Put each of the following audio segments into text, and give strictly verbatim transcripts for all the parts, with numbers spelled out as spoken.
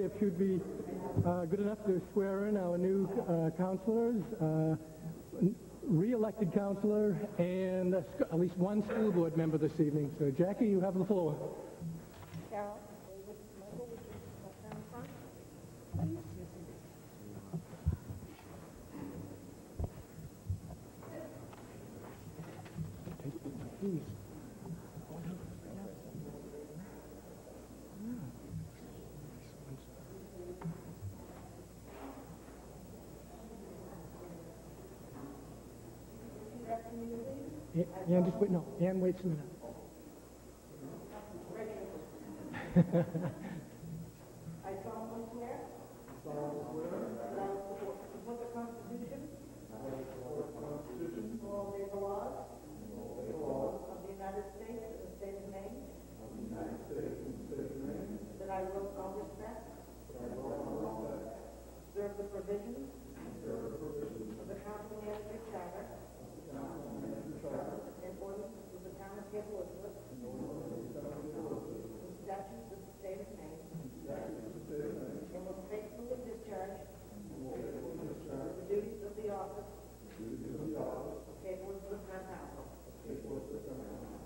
if you'd be uh, good enough to swear in our new uh, councilors, uh, re-elected councilor, and uh, at least one school board member this evening. So, Jackie, you have the floor. Carol, David, Michael, would you step down front, please? Please. Ann, just wait, no, Ann waits a minute. I solemnly swear. solemnly swear. That I will support, support the Constitution. That I will support the Constitution. And all labor laws. And all labor laws. Of the United States and the state of Maine. Of the United States and the state of Maine. That I will, in all respects. That I will, in all respects. Observe the provisions. Observe the provisions. Of the council manager charter. In ordinance of the town of Cape Elizabeth. Statutes of the state of Maine. And will faithfully discharge. The duties of the office. Of Cape Elizabeth Town Council. Congratulations.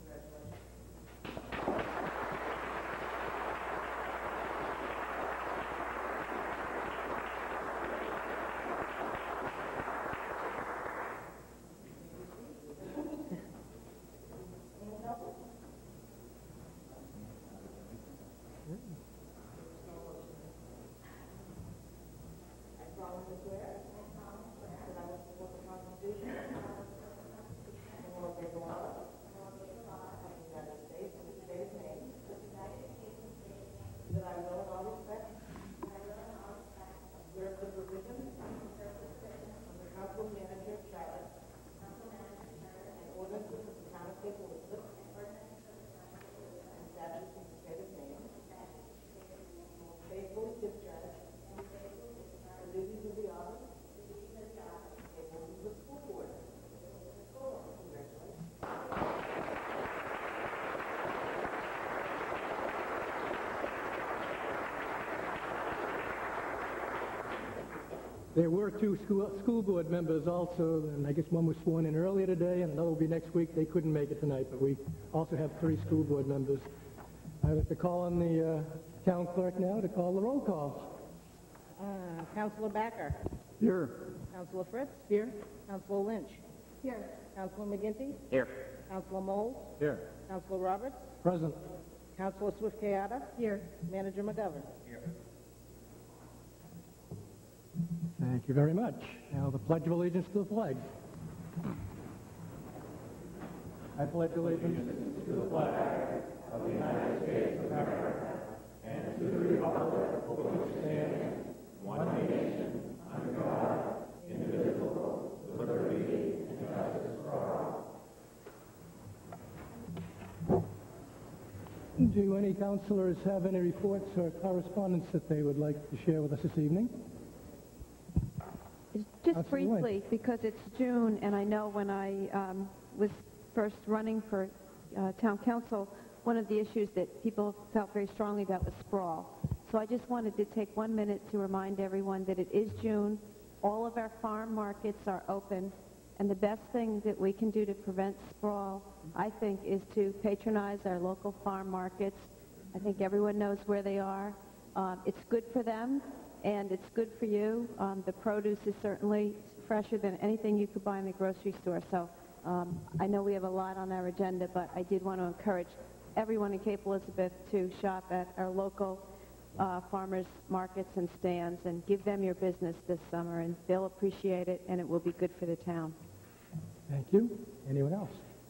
There were two school, school board members also, and I guess one was sworn in earlier today, and another will be next week. They couldn't make it tonight, but we also have three school board members. I'd like to call on the uh, town clerk now to call the roll call. Uh, Councilor Backer. Here. Councilor Fritz. Here. Councilor Lynch. Here. Councilor McGinty. Here. Councilor Moles. Here. Councilor Roberts. Present. Councilor Swift-Kayada. Here. Manager McGovern. Here. Thank you very much. Now the Pledge of Allegiance to the flag. I pledge allegiance to the flag of the United States of America and to the republic for which it stands, one nation, under God, indivisible, with liberty and justice for all. Do any councilors have any reports or correspondence that they would like to share with us this evening? Just Absolutely. briefly, because it's June, and I know when I um, was first running for uh, town council, one of the issues that people felt very strongly about was sprawl. So I just wanted to take one minute to remind everyone that it is June. All of our farm markets are open, and the best thing that we can do to prevent sprawl, I think, is to patronize our local farm markets. I think everyone knows where they are. Um, it's good for them. And it's good for you. Um, the produce is certainly fresher than anything you could buy in the grocery store. So um, I know we have a lot on our agenda, but I did want to encourage everyone in Cape Elizabeth to shop at our local uh, farmers markets and stands and give them your business this summer, and they'll appreciate it, and it will be good for the town. Thank you. Anyone else?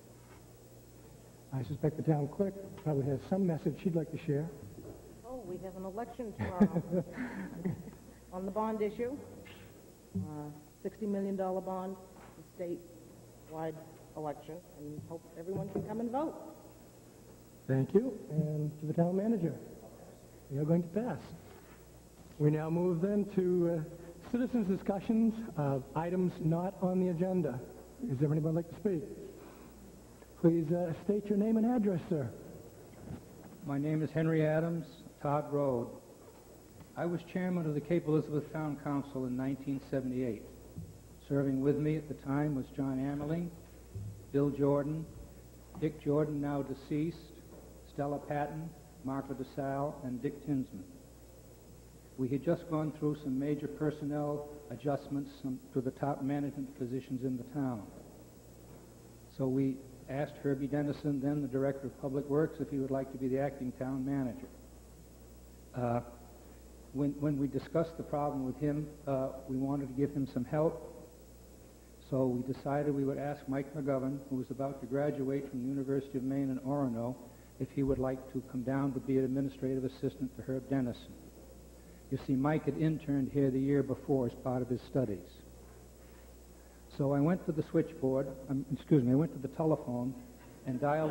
I suspect the town clerk probably has some message she'd like to share. Oh, we have an election tomorrow. On the bond issue, uh, sixty million dollar bond, statewide election, and hope everyone can come and vote. Thank you. And to the town manager, we are going to pass. We now move then to uh, citizens' discussions of items not on the agenda. Is there anyone like to speak? Please uh, state your name and address, sir. My name is Henry Adams, Todd Road. I was chairman of the Cape Elizabeth Town Council in nineteen seventy-eight. Serving with me at the time was John Amerling, Bill Jordan, Dick Jordan, now deceased, Stella Patton, Martha DeSalle, and Dick Tinsman. We had just gone through some major personnel adjustments some, to the top management positions in the town. So we asked Herbie Dennison, then the Director of Public Works, if he would like to be the acting town manager. Uh, when, when we discussed the problem with him, uh, we wanted to give him some help. So we decided we would ask Mike McGovern, who was about to graduate from the University of Maine in Orono, if he would like to come down to be an administrative assistant to Herb Dennison. You see, Mike had interned here the year before as part of his studies. So I went to the switchboard, um, excuse me, I went to the telephone and dialed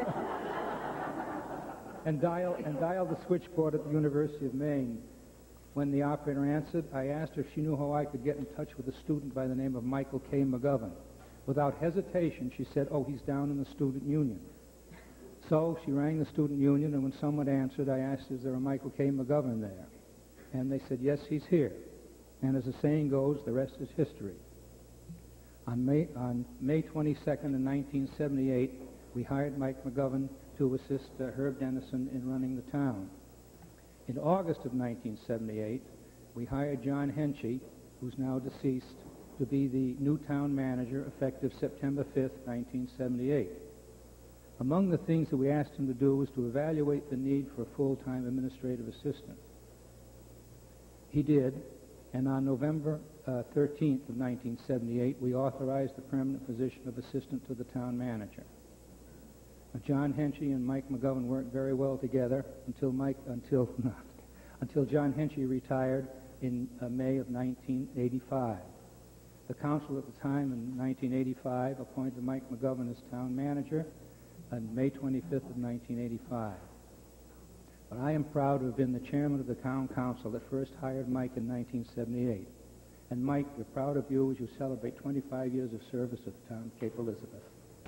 and dialed and dialed the switchboard at the University of Maine. When the operator answered, I asked her if she knew how I could get in touch with a student by the name of Michael K. McGovern. Without hesitation, she said, "Oh, he's down in the student union." So she rang the student union, and when someone answered, I asked, "Is there a Michael K. McGovern there?" And they said, "Yes, he's here." And as the saying goes, the rest is history. On May, on May twenty-second in nineteen seventy-eight, we hired Mike McGovern to assist uh, Herb Dennison in running the town. In August of nineteen seventy-eight, we hired John Henchy, who's now deceased, to be the new town manager effective September fifth, nineteen seventy-eight. Among the things that we asked him to do was to evaluate the need for a full-time administrative assistant. He did, and on November uh, thirteenth of nineteen seventy-eight, we authorized the permanent position of assistant to the town manager. Uh, John Henchy and Mike McGovern worked very well together until Mike until until John Henchy retired in uh, May of nineteen eighty-five. The council at the time in nineteen eighty-five appointed Mike McGovern as town manager on May twenty-fifth of nineteen eighty-five. But I am proud to have been the chairman of the town council that first hired Mike in nineteen seventy-eight. And Mike, we're proud of you as you celebrate twenty-five years of service to the town of Cape Elizabeth.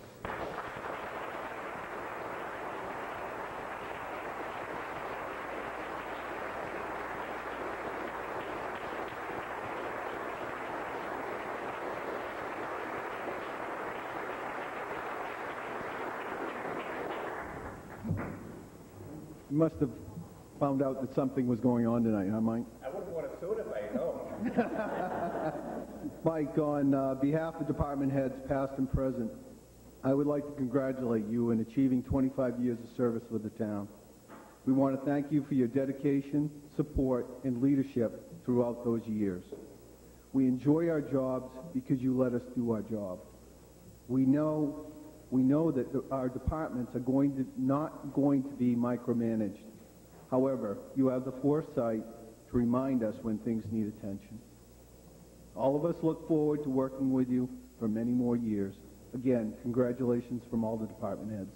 You must have found out that something was going on tonight, huh, Mike? I wouldn't want to sue if I know. Mike, on uh, behalf of department heads, past and present, I would like to congratulate you in achieving twenty-five years of service with the town. We want to thank you for your dedication, support, and leadership throughout those years. We enjoy our jobs because you let us do our job. We know We know that the, our departments are going to, not going to be micromanaged. However, you have the foresight to remind us when things need attention. All of us look forward to working with you for many more years. Again, congratulations from all the department heads.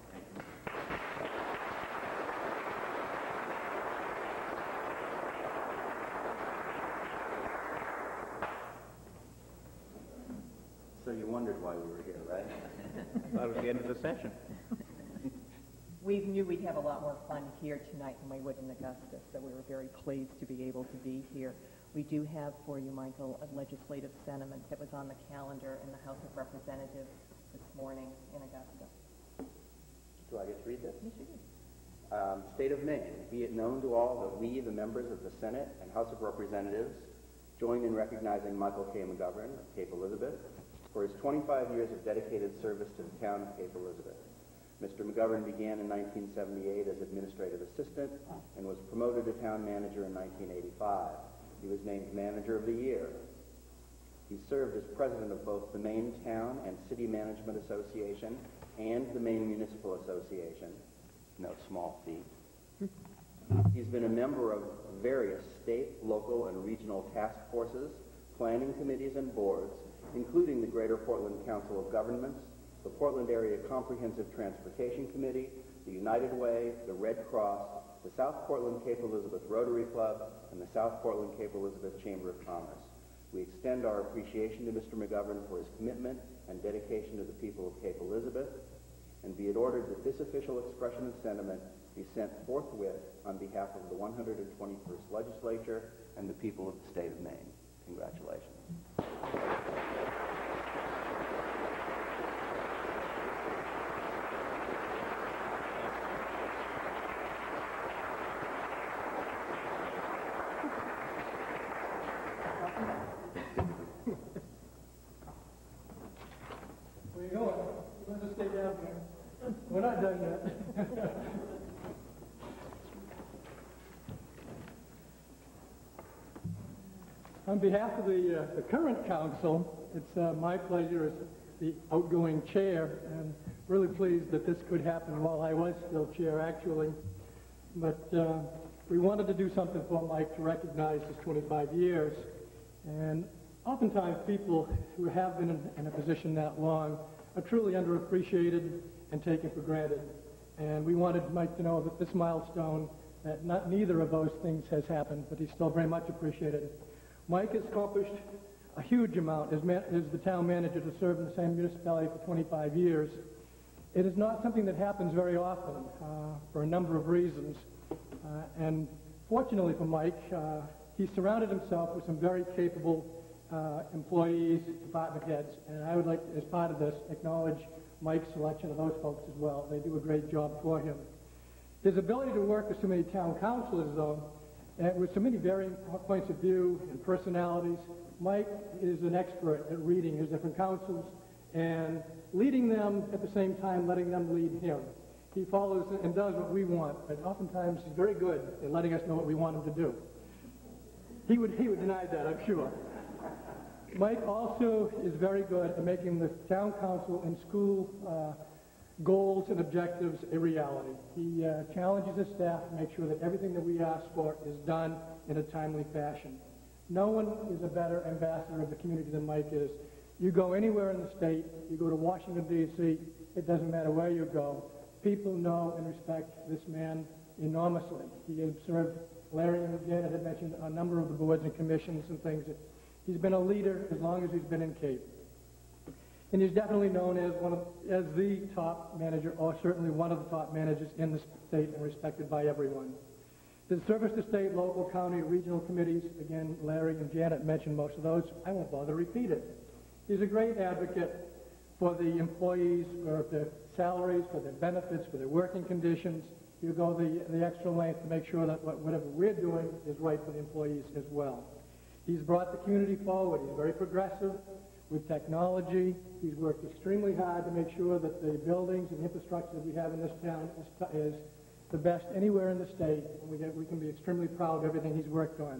So you wondered why we were here, right? That was the end of the session. We knew we'd have a lot more fun here tonight than we would in Augusta, so we were very pleased to be able to be here. We do have for you, Michael, a legislative sentiment that was on the calendar in the House of Representatives this morning in Augusta. Do I get to read this? Yes, you do. Um, State of Maine, be it known to all that we, the members of the Senate and House of Representatives, join in recognizing Michael K. McGovern of Cape Elizabeth for his twenty-five years of dedicated service to the town of Cape Elizabeth. Mister McGovern began in nineteen seventy-eight as administrative assistant and was promoted to town manager in nineteen eighty-five. He was named Manager of the Year. He served as president of both the Maine Town and City Management Association and the Maine Municipal Association. No small feat. He's been a member of various state, local, and regional task forces, planning committees, and boards, including the Greater Portland Council of Governments, the Portland Area Comprehensive Transportation Committee, the United Way, the Red Cross, the South Portland Cape Elizabeth Rotary Club, and the South Portland Cape Elizabeth Chamber of Commerce. We extend our appreciation to Mister McGovern for his commitment and dedication to the people of Cape Elizabeth, and be it ordered that this official expression of sentiment be sent forthwith on behalf of the one hundred twenty-first Legislature and the people of the state of Maine. Congratulations. Where you going? You want to stay down here? We're not done yet. On behalf of the, uh, the current council, it's uh, my pleasure as the outgoing chair, and really pleased that this could happen while I was still chair, actually. But uh, we wanted to do something for Mike to recognize his twenty-five years. And oftentimes people who have been in, in a position that long are truly underappreciated and taken for granted. And we wanted Mike to know that this milestone, that not neither of those things has happened, but he's still very much appreciated. Mike has accomplished a huge amount as, man, as the town manager to serve in the same municipality for twenty-five years. It is not something that happens very often uh, for a number of reasons. Uh, and fortunately for Mike, uh, he surrounded himself with some very capable uh, employees, department heads, and I would like to, as part of this, acknowledge Mike's selection of those folks as well. They do a great job for him. His ability to work with so many town councilors, though, and with so many varying points of view and personalities, Mike is an expert at reading his different councils and leading them at the same time letting them lead him. He follows and does what we want, but oftentimes he's very good at letting us know what we want him to do. He would, he would deny that, I'm sure. Mike also is very good at making the town council and school uh, goals and objectives a reality. He uh, challenges his staff to make sure that everything that we ask for is done in a timely fashion. No one is a better ambassador of the community than Mike is. You go anywhere in the state, you go to Washington, D C, it doesn't matter where you go. People know and respect this man enormously. He has served, Larry and Janet had mentioned a number of the boards and commissions and things. He's been a leader as long as he's been in Cape. And he's definitely known as one of, as the top manager, or certainly one of the top managers in the state and respected by everyone. His service to state, local, county, regional committees, again, Larry and Janet mentioned most of those. I won't bother to repeat it. He's a great advocate for the employees, for their salaries, for their benefits, for their working conditions. He'll go the, the extra length to make sure that what, whatever we're doing is right for the employees as well. He's brought the community forward. He's very progressive with technology. He's worked extremely hard to make sure that the buildings and infrastructure that we have in this town is, is the best anywhere in the state. And we, get, we can be extremely proud of everything he's worked on.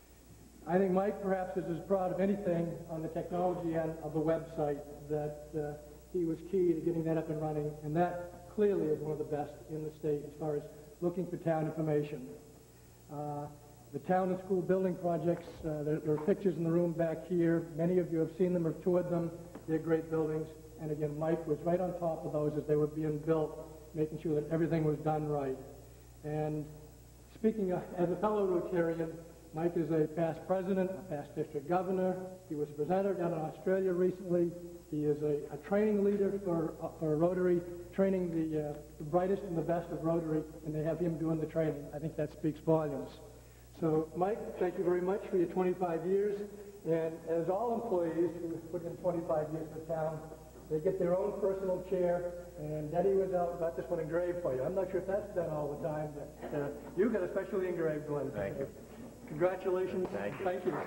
I think Mike perhaps is as proud of anything on the technology end of the website that uh, he was key to getting that up and running, and that clearly is one of the best in the state as far as looking for town information. Uh, the town and school building projects, uh, there, there are pictures in the room back here. Many of you have seen them or toured them. They're great buildings, and again, Mike was right on top of those as they were being built, making sure that everything was done right. And speaking of, as a fellow Rotarian, Mike is a past president, a past district governor. He was a presenter down in Australia recently. He is a, a training leader for, uh, for Rotary, training the, uh, the brightest and the best of Rotary, and they have him doing the training. I think that speaks volumes. So, Mike, thank you very much for your twenty-five years. And as all employees who put in twenty-five years in the town, they get their own personal chair, and Denny was out got this one engraved for you. I'm not sure if that's done all the time, but uh, you got a specially engraved one. Thank you. Congratulations. Thank you. Thank you.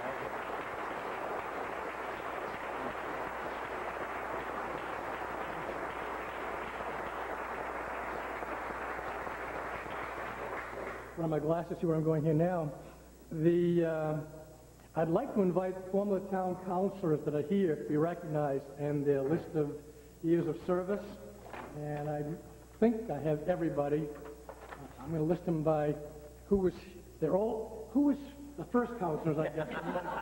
One of my glasses, see where I'm going here now. The, uh, I'd like to invite former town councilors that are here to be recognized and their list of years of service. And I think I have everybody. I'm going to list them by who was, they're all, who was the first councilors, I guess.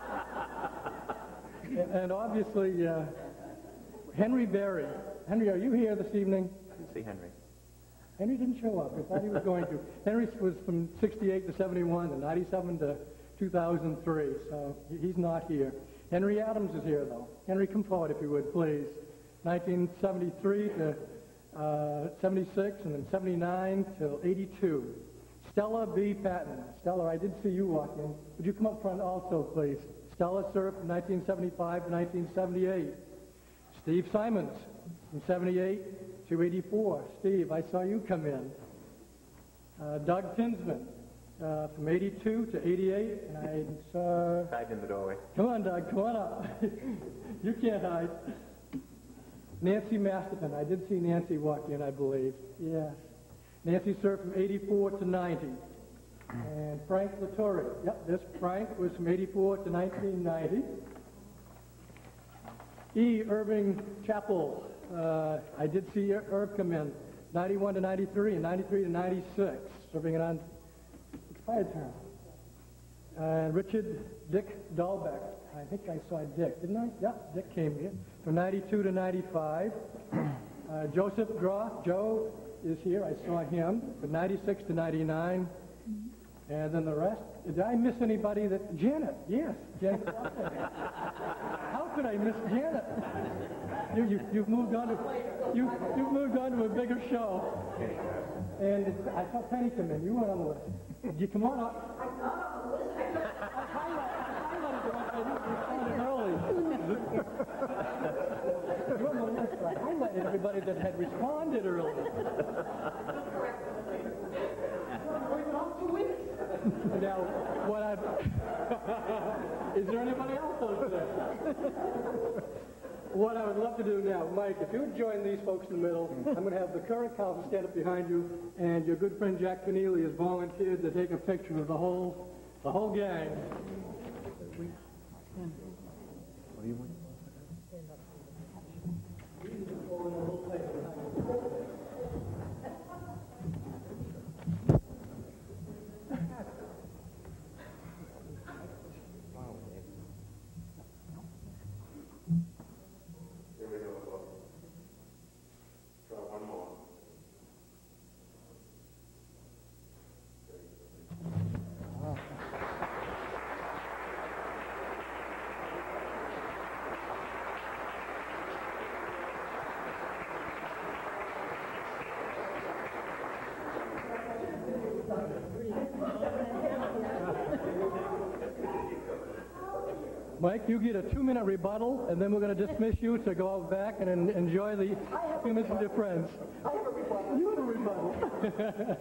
and, and obviously, uh, Henry Berry. Henry, are you here this evening? I can see Henry. Henry didn't show up. I thought he was going to. Henry was from sixty-eight to seventy-one and ninety-seven to two thousand three, so he's not here. Henry Adams is here, though. Henry, come forward if you would, please. nineteen seventy-three to uh, seventy-six, and then seventy-nine till eighty-two. Stella B. Patton. Stella, I did see you walk in. Would you come up front also, please? Stella served from nineteen seventy-five to nineteen seventy-eight. Steve Simons from seventy-eight to eighty-four. Steve, I saw you come in. Uh, Doug Tinsman uh, from eighty-two to eighty-eight, and I saw... Hide in the doorway. Come on, Doug, come on up. You can't hide. Nancy Masterton. I did see Nancy walk in, I believe. Yes. Nancy served from eighty-four to ninety. And Frank Latore. Yep, this Frank was from eighty-four to nineteen ninety. E. Irving Chappell. Uh, I did see Irv come in. ninety-one to ninety-three and ninety-three to ninety-six. Serving it on expired term. And Richard Dick Dahlbeck. I think I saw Dick, didn't I? Yeah, Dick came here. From ninety-two to ninety-five. Uh, Joseph Groff. Joe is here. I saw him from ninety-six to ninety-nine. And then the rest. Did I miss anybody that... Janet, yes. Janet. How could I miss Janet? You, you, you've moved on to... You, you've moved on to a bigger show. And it's, I saw Penny come in. You weren't on the list. Did you come on up? I'm not on the list. I highlighted you. I highlighted you. You're on the list. I highlighted everybody that had responded early. Now, what I... Is there anybody else over there? What I would love to do now, Mike, if you would join these folks in the middle, I'm going to have the current council stand up behind you, and your good friend Jack Keneally has volunteered to take a picture of the whole, the whole gang. What do you want? Mike, you get a two-minute rebuttal, and then we're going to dismiss you to go out back and en enjoy the few minutes with your friends. I have a rebuttal. You have a rebuttal.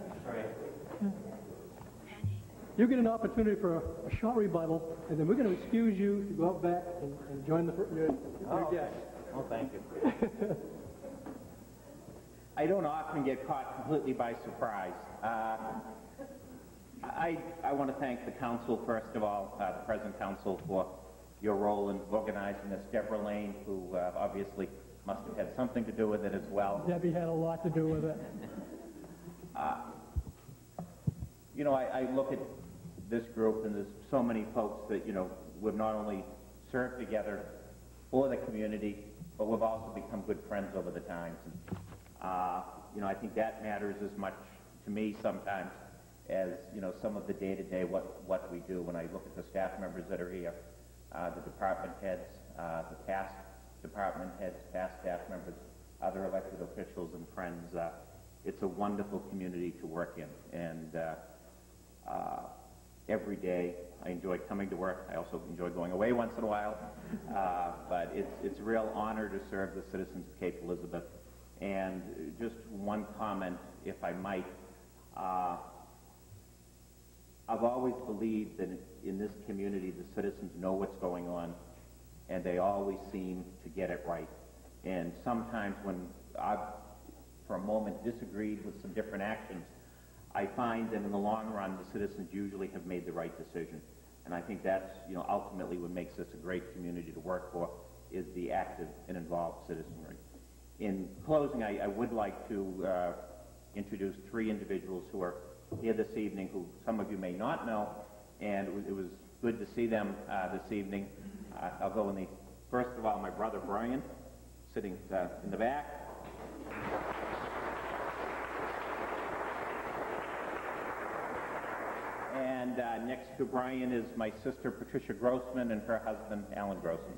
You get an opportunity for a, a short rebuttal, and then we're going to excuse you to go out back and, and join the, your, your oh, guests. Oh, thank you. I don't often get caught completely by surprise. Uh, I, I want to thank the council, first of all, uh, the present council, for your role in organizing this. Deborah Lane, who uh, obviously must have had something to do with it as well. Debbie had a lot to do with it. uh, you know, I, I look at this group, and there's so many folks that, you know, we've not only served together for the community, but we've also become good friends over the times. And, uh, you know, I think that matters as much to me sometimes as, you know, some of the day-to-day what, what we do. When I look at the staff members that are here, uh, the department heads, uh, the past department heads, past staff members, other elected officials and friends, uh, it's a wonderful community to work in. And uh, uh, every day I enjoy coming to work. I also enjoy going away once in a while. Uh, but it's, it's a real honor to serve the citizens of Cape Elizabeth. And just one comment, if I might. Uh, I've always believed that in this community the citizens know what's going on, and they always seem to get it right. And sometimes when I've, for a moment, disagreed with some different actions, I find that in the long run the citizens usually have made the right decision. And I think that's, you know, ultimately what makes this a great community to work for, is the active and involved citizenry. In closing, I, I would like to uh, introduce three individuals who are here this evening, who some of you may not know, and it was, it was good to see them uh, this evening. Uh, I'll go in the, first of all, my brother Brian, sitting uh, in the back. And uh, next to Brian is my sister Patricia Grossman and her husband Alan Grossman.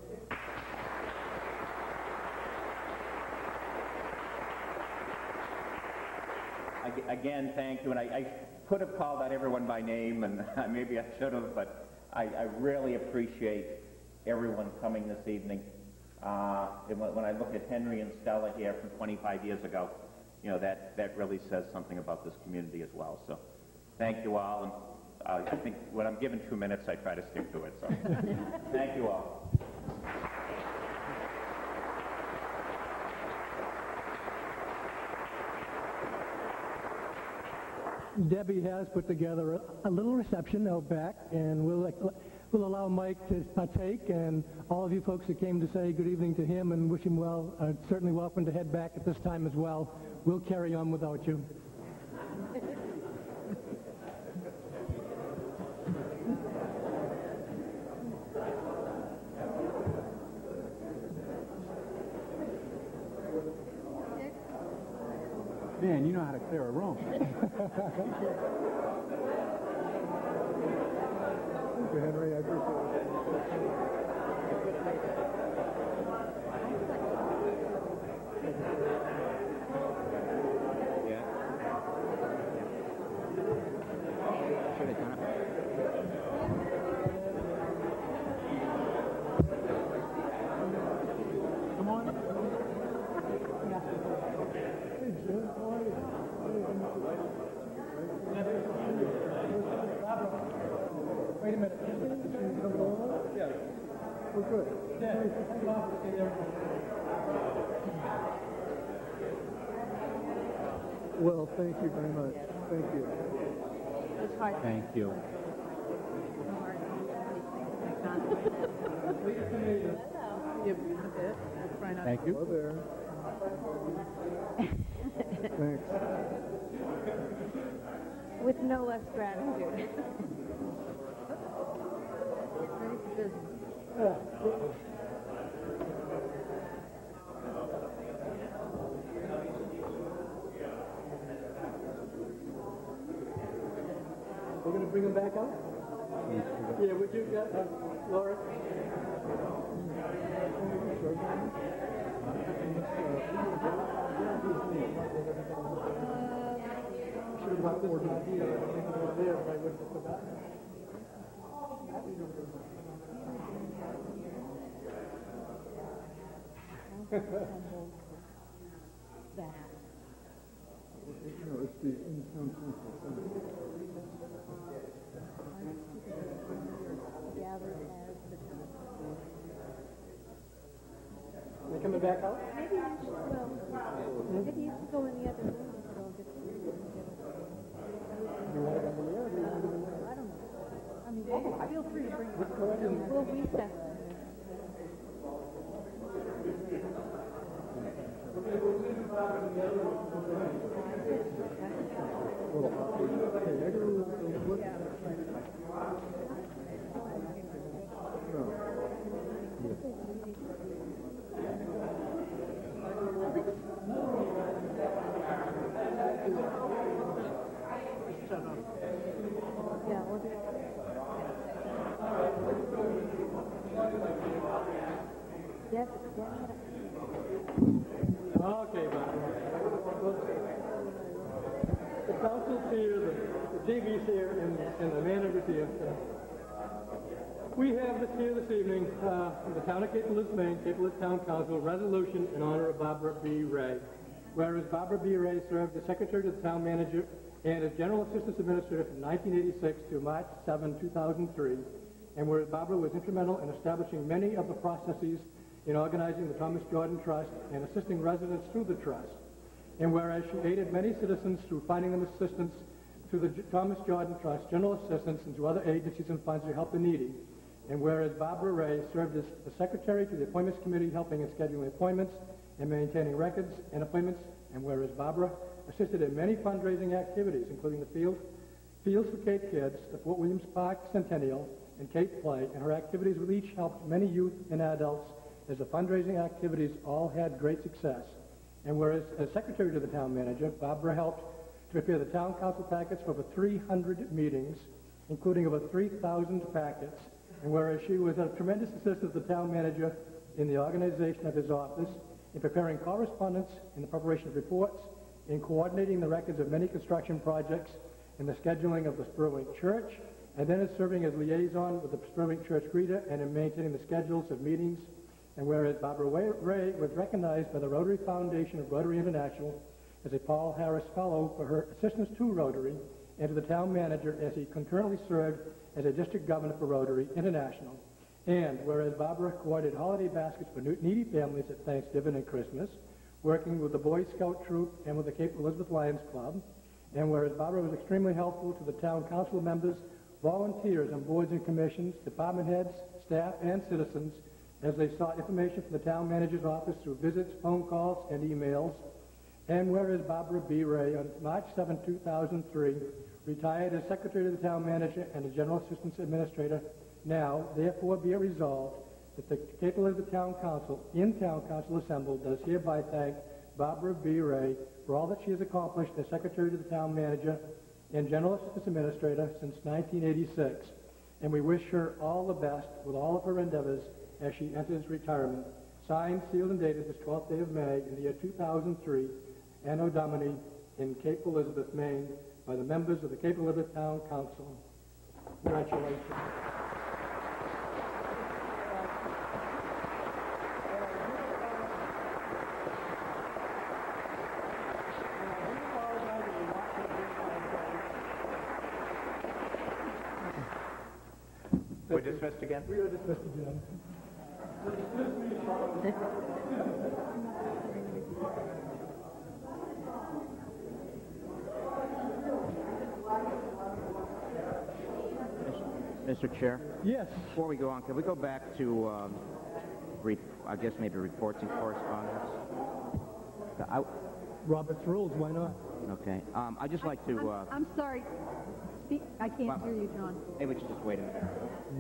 again, thank you, and I, I could have called out everyone by name, and maybe I should have, but I, I really appreciate everyone coming this evening. Uh, and when, when I look at Henry and Stella here from twenty-five years ago, you know, that, that really says something about this community as well. So thank you all, and uh, I think when I'm given two minutes, I try to stick to it. So thank you all. Debbie has put together a, a little reception out back, and we'll, we'll allow Mike to partake, and all of you folks that came to say good evening to him and wish him well are certainly welcome to head back at this time as well. We'll carry on without you. Man, you know how to clear a room. Thank you, Henry. I appreciate Yeah. Should have done it. Come on. Hey, Jim, how are you? Wait a minute. Yeah. We're good. Yeah. Well, thank you very much. Thank you. Thank you. Thank you. Hello there. Thanks. With no less gratitude. We're going to bring him back up? Yeah, would you, uh, Laura? Should have brought this one here. There, but I wouldn't have forgotten. No, it's the in-town council. They coming back out? Maybe you should, well, maybe you should go in the other room and we'll get to You want to come in there or do you want to come in there? I don't know. I mean, oh, feel free to bring it. Let's go ahead and... We'll recess. Yeah, we'll do Deb, Deb, Okay, Bob. The council's here, the, the T V's here, and, and the manager's here. We have this here this evening, uh, from the town of Cape Elizabeth, Maine, Cape Elizabeth Town Council, resolution in honor of Barbara B. Ray. Whereas Barbara B. Ray served as secretary to the town manager and as general assistance administrator from nineteen eighty-six to March seventh, two thousand three, and whereas Barbara was instrumental in establishing many of the processes in organizing the Thomas Jordan Trust and assisting residents through the trust. And whereas she aided many citizens through finding them assistance through the J- Thomas Jordan Trust, general assistance, and to other agencies and funds to help the needy. And whereas Barbara Ray served as the secretary to the Appointments Committee, helping in scheduling appointments and maintaining records and appointments. And whereas Barbara assisted in many fundraising activities, including the Field, Fields for Cape Kids, the Fort Williams Park Centennial, and Cape Play, and her activities with each helped many youth and adults as the fundraising activities all had great success. And whereas as secretary to the town manager, Barbara helped to prepare the town council packets for over three hundred meetings, including over three thousand packets. And whereas she was a tremendous assistant of the town manager in the organization of his office, in preparing correspondence, in the preparation of reports, in coordinating the records of many construction projects and the scheduling of the Spurwink Church, and then as serving as liaison with the Spurwink Church greeter and in maintaining the schedules of meetings. And whereas Barbara Ray was recognized by the Rotary Foundation of Rotary International as a Paul Harris Fellow for her assistance to Rotary and to the town manager as he concurrently served as a district governor for Rotary International. And whereas Barbara coordinated holiday baskets for needy families at Thanksgiving and Christmas, working with the Boy Scout troop and with the Cape Elizabeth Lions Club, and whereas Barbara was extremely helpful to the town council members, volunteers on boards and commissions, department heads, staff, and citizens as they sought information from the town manager's office through visits, phone calls, and emails. And whereas Barbara B. Ray on March seventh, two thousand three, retired as secretary to the town manager and the general assistance administrator, now therefore be it resolved that the Cape Elizabeth Town Council, in Town Council assembled, does hereby thank Barbara B. Ray for all that she has accomplished as secretary to the town manager and general assistance administrator since nineteen eighty-six. And we wish her all the best with all of her endeavors as she enters retirement. Signed, sealed, and dated this twelfth day of May in the year two thousand three, Anno Domini, in Cape Elizabeth, Maine, by the members of the Cape Elizabeth Town Council. Congratulations. We're dismissed again? We are dismissed again. Mister Chair, Yes. before we go on, can we go back to, um, re- I guess maybe reports and correspondence? I, Robert's rules, why not? okay. Um, I'd just like to, uh, I'm, I'm sorry. Speak, I can't Well- hear you, John. maybe we should just wait a minute.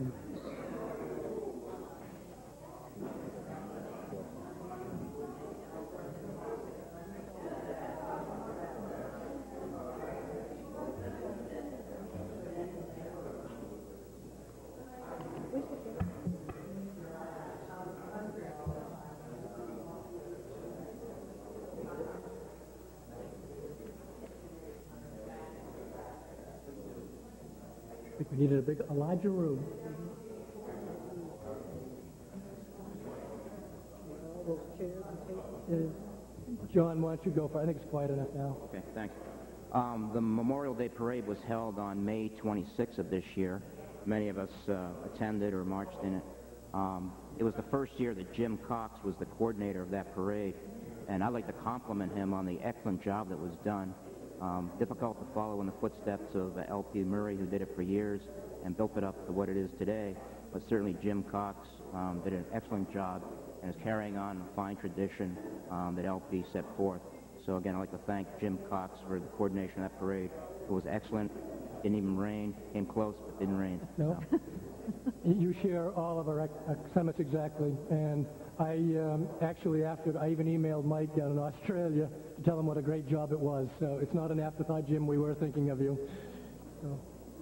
I think we needed a big, a larger room. Uh, John, why don't you go for it? I think it's quiet enough now. Okay, thanks. Um, the Memorial Day Parade was held on May twenty-sixth of this year. Many of us uh, attended or marched in it. Um, it was the first year that Jim Cox was the coordinator of that parade, and I'd like to compliment him on the excellent job that was done. Um, difficult to follow in the footsteps of uh, L P Murray, who did it for years and built it up to what it is today, but certainly Jim Cox um, did an excellent job and is carrying on a fine tradition um, that L P set forth. So again, I'd like to thank Jim Cox for the coordination of that parade. It was excellent. Didn't even rain. Came close, but didn't rain. No? You share all of our ex- uh, sentiments exactly. And I um, actually, after, I even emailed Mike down in Australia to tell him what a great job it was. So it's not an afterthought, Jim. We were thinking of you. So,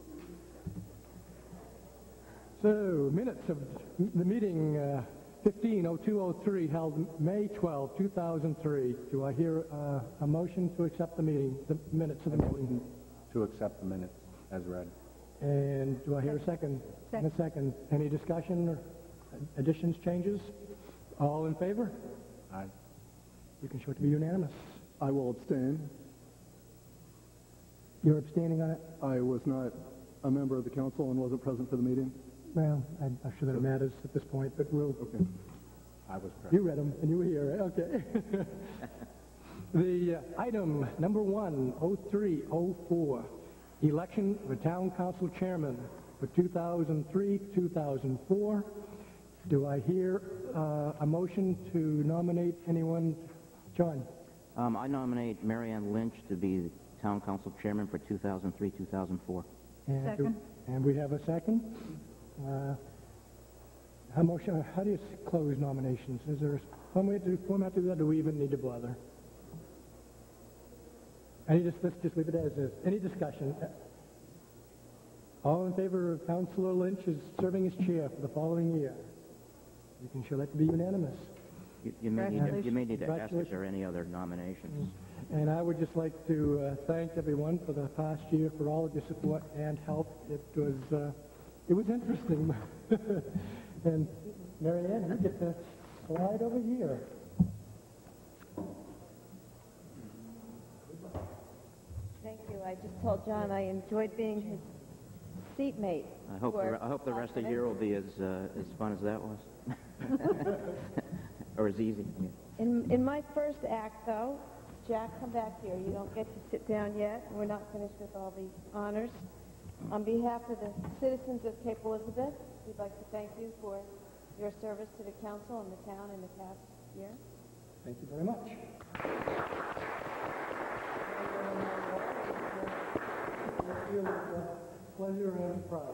so minutes of the meeting uh, fifteen oh two oh three held May twelfth, two thousand three. Do I hear uh, a motion to accept the meeting, the minutes of the meeting? To accept the minutes as read. And do I hear a second? Second. And a second. Any discussion or additions, changes? All in favor? Aye. You can show it to be unanimous. I will abstain. You're abstaining on it? I was not a member of the council and wasn't present for the meeting. Well, I'm not sure that it matters at this point, but we'll... Okay. I was present. You read them, and you were here, right? Okay. The uh, item number one, oh three oh four, election of a town council chairman for two thousand three to two thousand four. Do I hear uh, a motion to nominate anyone? John? Um, I nominate Mary Ann Lynch to be the town council chairman for two thousand three to two thousand four. And do- Second. And we have a second. Uh, How motion, how do you s- close nominations? Is there a format to, format to that, or do we even need to bother? Any, just, let's just leave it as is. Any discussion? All in favor of Councilor Lynch as serving as chair for the following year? You can show that to be unanimous. You, you may need to, you may need to ask if there are any other nominations. And I would just like to uh, thank everyone for the past year for all of your support and help. It was uh, it was interesting. And Mary Ann, you get to slide over here. Thank you. I just told John I enjoyed being his seatmate. I hope, for the, I hope the rest of the year will be as, uh, as fun as that was. Or as easy. Yeah. In, in my first act, though, Jack, come back here. You don't get to sit down yet. We're not finished with all the honors. On behalf of the citizens of Cape Elizabeth, we'd like to thank you for your service to the council and the town in the past year. Thank you very much. I feel uh, pleasure and pride.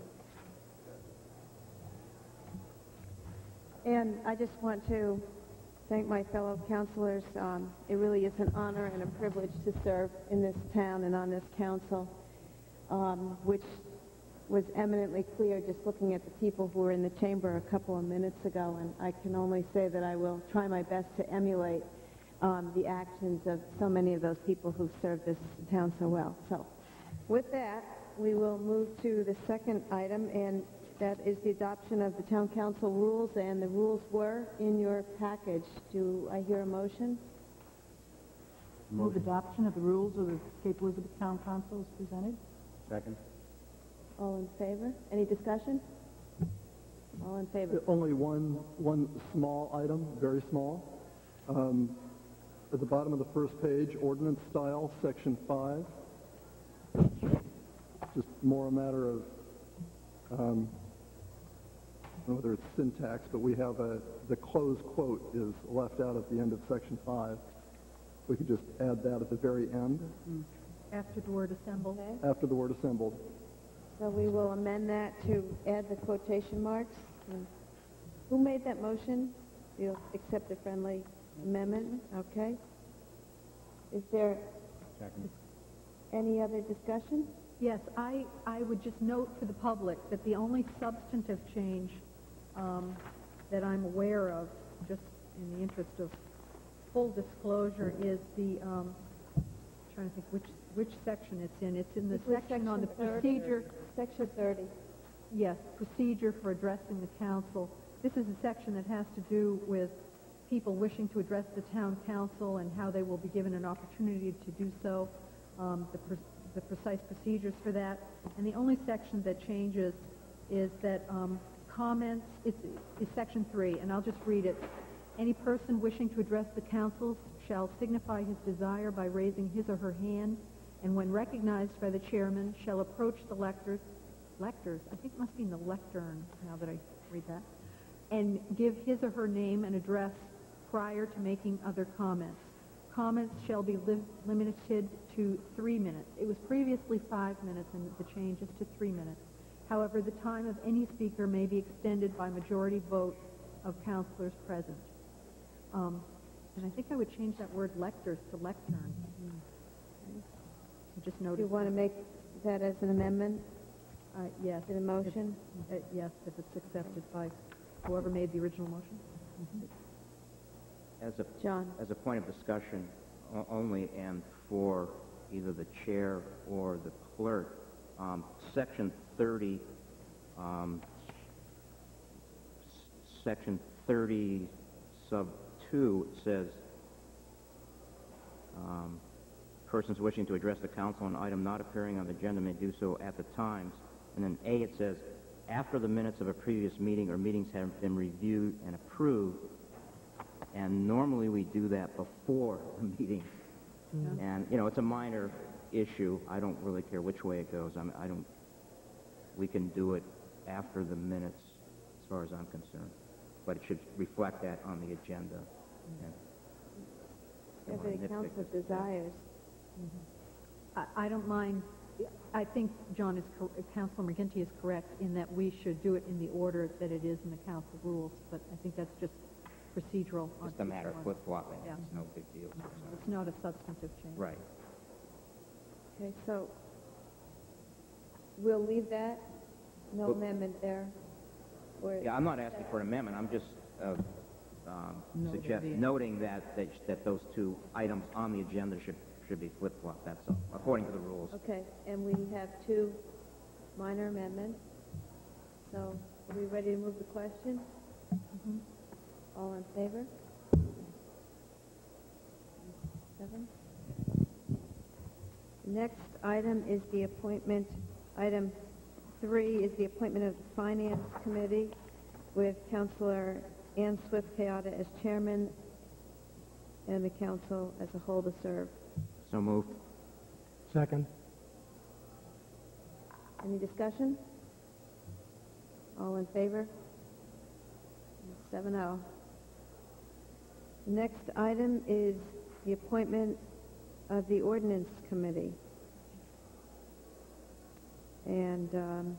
And I just want to thank my fellow councilors. Um, it really is an honor and a privilege to serve in this town and on this council, um, which was eminently clear just looking at the people who were in the chamber a couple of minutes ago. And I can only say that I will try my best to emulate um, the actions of so many of those people who served this town so well. So with that, we will move to the second item, and that is the adoption of the town council rules, and the rules were in your package. Do I hear a motion? Move adoption of the rules of the Cape Elizabeth Town Council as presented. Second. All in favor? Any discussion? All in favor? Only one, one small item, very small. Um, at the bottom of the first page, ordinance style, section five. Just more a matter of, um, I don't know whether it's syntax, but we have a, the close quote is left out at the end of section five. We could just add that at the very end, After the word assembled. Okay. after the word assembled. So we will amend that to add the quotation marks. And who made that motion? You'll accept the friendly amendment? Okay. Is there Second. any other discussion? Yes, I, I would just note for the public that the only substantive change um, that I'm aware of, just in the interest of full disclosure, is the, um, trying to think which, which section it's in. It's in the This was section on the section thirty. procedure. Section thirty. Yes, procedure for addressing the council. This is a section that has to do with people wishing to address the town council and how they will be given an opportunity to do so, um, the, pre the precise procedures for that. And the only section that changes is that um, comments, it's, is section three, and I'll just read it. Any person wishing to address the council shall signify his desire by raising his or her hand, and when recognized by the chairman, shall approach the lectors, lectors, I think it must be in the lectern now that I read that, and give his or her name and address prior to making other comments. Comments shall be li limited to three minutes. It was previously five minutes, and the change is to three minutes. However, the time of any speaker may be extended by majority vote of councilors present. Um, and I think I would change that word lectors to lectern. Mm. I just Do noticed. you want to make that as an amendment Uh, yes. to the motion? Uh, yes, if it's accepted by whoever made the original motion. As a, John. as a point of discussion o only, and for either the chair or the clerk, um, section thirty, um, section thirty sub two says, um, persons wishing to address the council on an item not appearing on the agenda may do so at the times. And then A, it says, after the minutes of a previous meeting or meetings have been reviewed and approved. And normally we do that before the meeting. Yeah. And, you know, it's a minor issue. I don't really care which way it goes. I mean, I don't, we can do it after the minutes as far as I'm concerned. But it should reflect that on the agenda. And, Whatever the council desires. I, I don't mind. I think John is, Councilor McGinty is correct in that we should do it in the order that it is in the council rules, but I think that's just procedural. on just a matter of each one. flip-flopping. Yeah. It's no big deal. It's not a substantive change. Right. Okay, so we'll leave that? No Well- amendment there? Or Yeah, I'm not asking for an amendment. I'm just uh, um, Noted suggest, the- noting that, that, that those two items on the agenda should, should be flip-flopped, that's all, according to the rules. Okay, and we have two minor amendments. So, are we ready to move the question? All in favor? Seven. The next item is the appointment, item three is the appointment of the Finance Committee with Councilor Ann Swift-Kayada as chairman and the council as a whole to serve. So moved. Second. Any discussion? All in favor? Seven oh. The next item is the appointment of the Ordinance Committee. And um,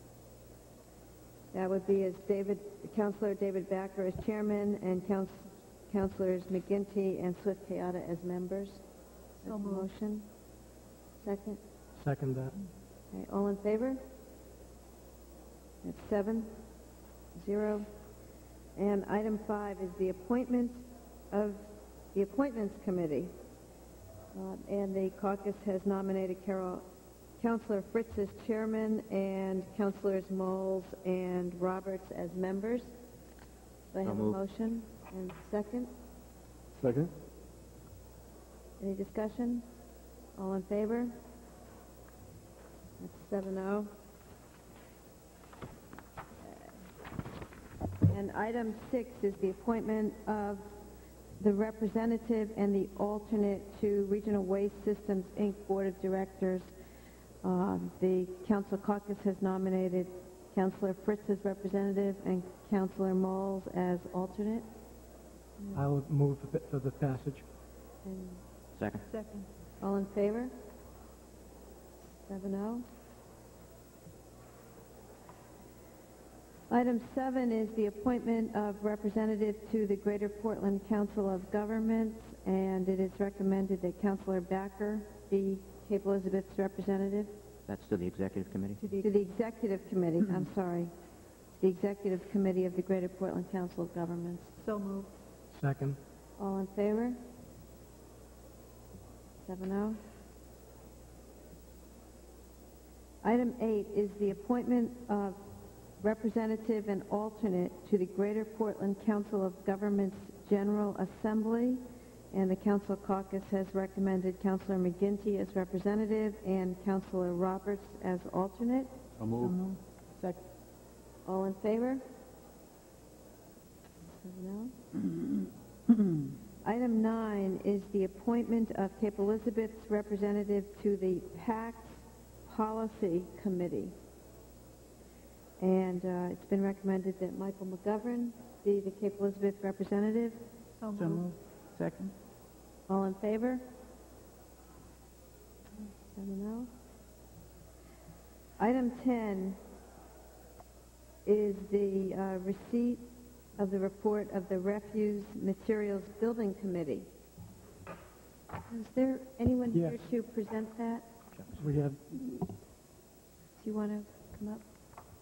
that would be as David, Councilor David Backer as chairman and Council, Councilors McGinty and Swift-Kayada as members. So That's a moved. motion. Second. Second that. Okay, all in favor? That's seven, zero. And item five is the appointment of the Appointments Committee. Uh, and the caucus has nominated Carol, Councilor Fritz as chairman and Councilors Moles and Roberts as members. Do I So have a moved. motion and second? Second? Any discussion? All in favor? That's seven oh. And item six is the appointment of the representative and the alternate to Regional Waste Systems, Incorporated. Board of Directors. Um, the Council Caucus has nominated Councilor Fritz as representative and Councilor Moles as alternate. I'll move for for the passage. And Second. Second. all in favor? Seven oh. Item seven is the appointment of representative to the Greater Portland Council of Governments, and it is recommended that Councilor Backer be Cape Elizabeth's representative. That's to the Executive Committee? To the, to the Executive Committee, I'm sorry. The Executive Committee of the Greater Portland Council of Governments. So moved. Second. All in favor? Seven oh. Item eight is the appointment of representative and alternate to the Greater Portland Council of Governments General Assembly, and the Council Caucus has recommended Councilor McGinty as representative and Councilor Roberts as alternate. So moved. Second. All in favor? Seven oh. Item nine is the appointment of Cape Elizabeth's representative to the PACS Policy Committee. And uh, it's been recommended that Michael McGovern be the Cape Elizabeth representative. So moved. Second. All in favor? Seven oh. Item ten is the uh, receipt of the report of the Refuse Materials Building Committee. Is there anyone Yes. here to present that? We have, Do you want to come up?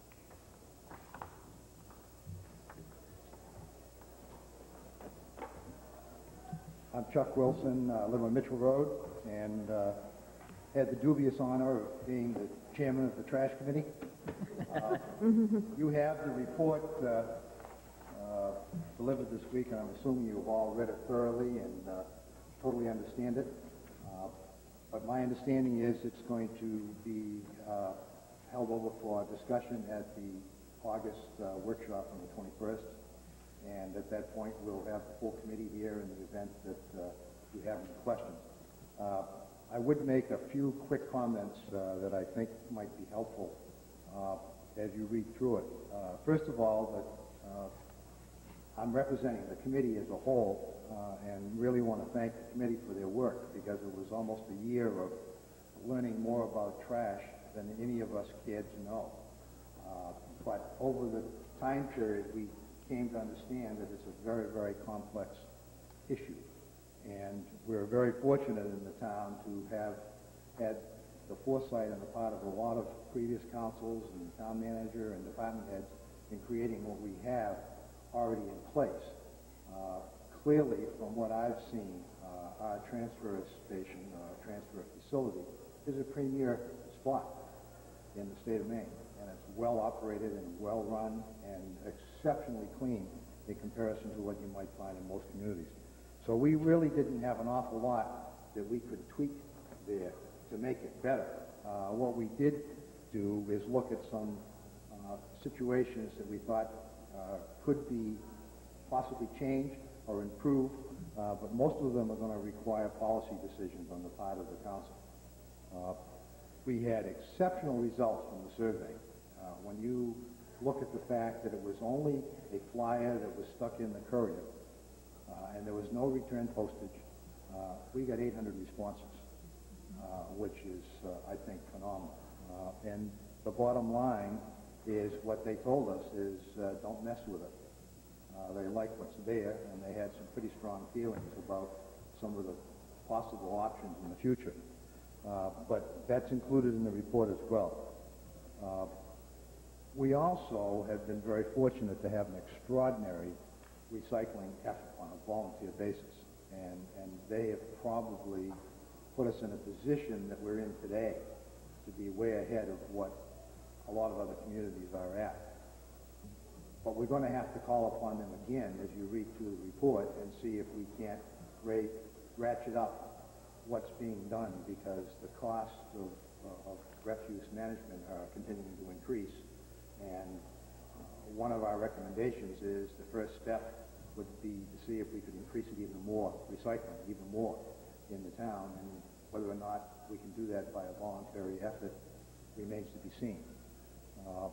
I'm Chuck Wilson, uh, live on Mitchell Road, and uh, had the dubious honor of being the chairman of the trash committee. Uh, you have the report uh, uh, delivered this week, and I'm assuming you've all read it thoroughly and uh, totally understand it. Uh, but my understanding is it's going to be uh, held over for discussion at the August uh, workshop on the twenty-first. And at that point, we'll have the full committee here in the event that uh, you have any questions. Uh, I would make a few quick comments uh, that I think might be helpful uh, as you read through it. Uh, first of all, that uh, I'm representing the committee as a whole uh, and really want to thank the committee for their work, because it was almost a year of learning more about trash than any of us cared to know. Uh, but over the time period, we came to understand that it's a very, very complex issue. And we're very fortunate in the town to have had the foresight on the part of a lot of previous councils and town manager and department heads in creating what we have already in place. Uh, clearly, from what I've seen, uh, our transfer station, uh, transfer facility, is a premier spot in the state of Maine, and it's well operated and well run and exceptionally clean in comparison to what you might find in most communities. So we really didn't have an awful lot that we could tweak there to make it better. Uh, what we did do is look at some uh, situations that we thought uh, could be possibly changed or improved, uh, but most of them are going to require policy decisions on the part of the council. Uh, we had exceptional results from the survey. Uh, when you look at the fact that it was only a flyer that was stuck in the Courier, uh, and there was no return postage, uh, we got eight hundred responses, uh, which is, uh, I think, phenomenal. Uh, and the bottom line is what they told us is uh, don't mess with it. Uh, they like what's there, and they had some pretty strong feelings about some of the possible options in the future. Uh, but that's included in the report as well. Uh, we also have been very fortunate to have an extraordinary recycling effort on a volunteer basis, and, and they have probably put us in a position that we're in today to be way ahead of what a lot of other communities are at. But we're going to have to call upon them again as you read through the report and see if we can't rate, ratchet up what's being done, because the costs of, uh, of refuse management are continuing to increase. And uh, one of our recommendations is the first step would be to see if we could increase it even more, recycling even more in the town, and whether or not we can do that by a voluntary effort remains to be seen. Uh,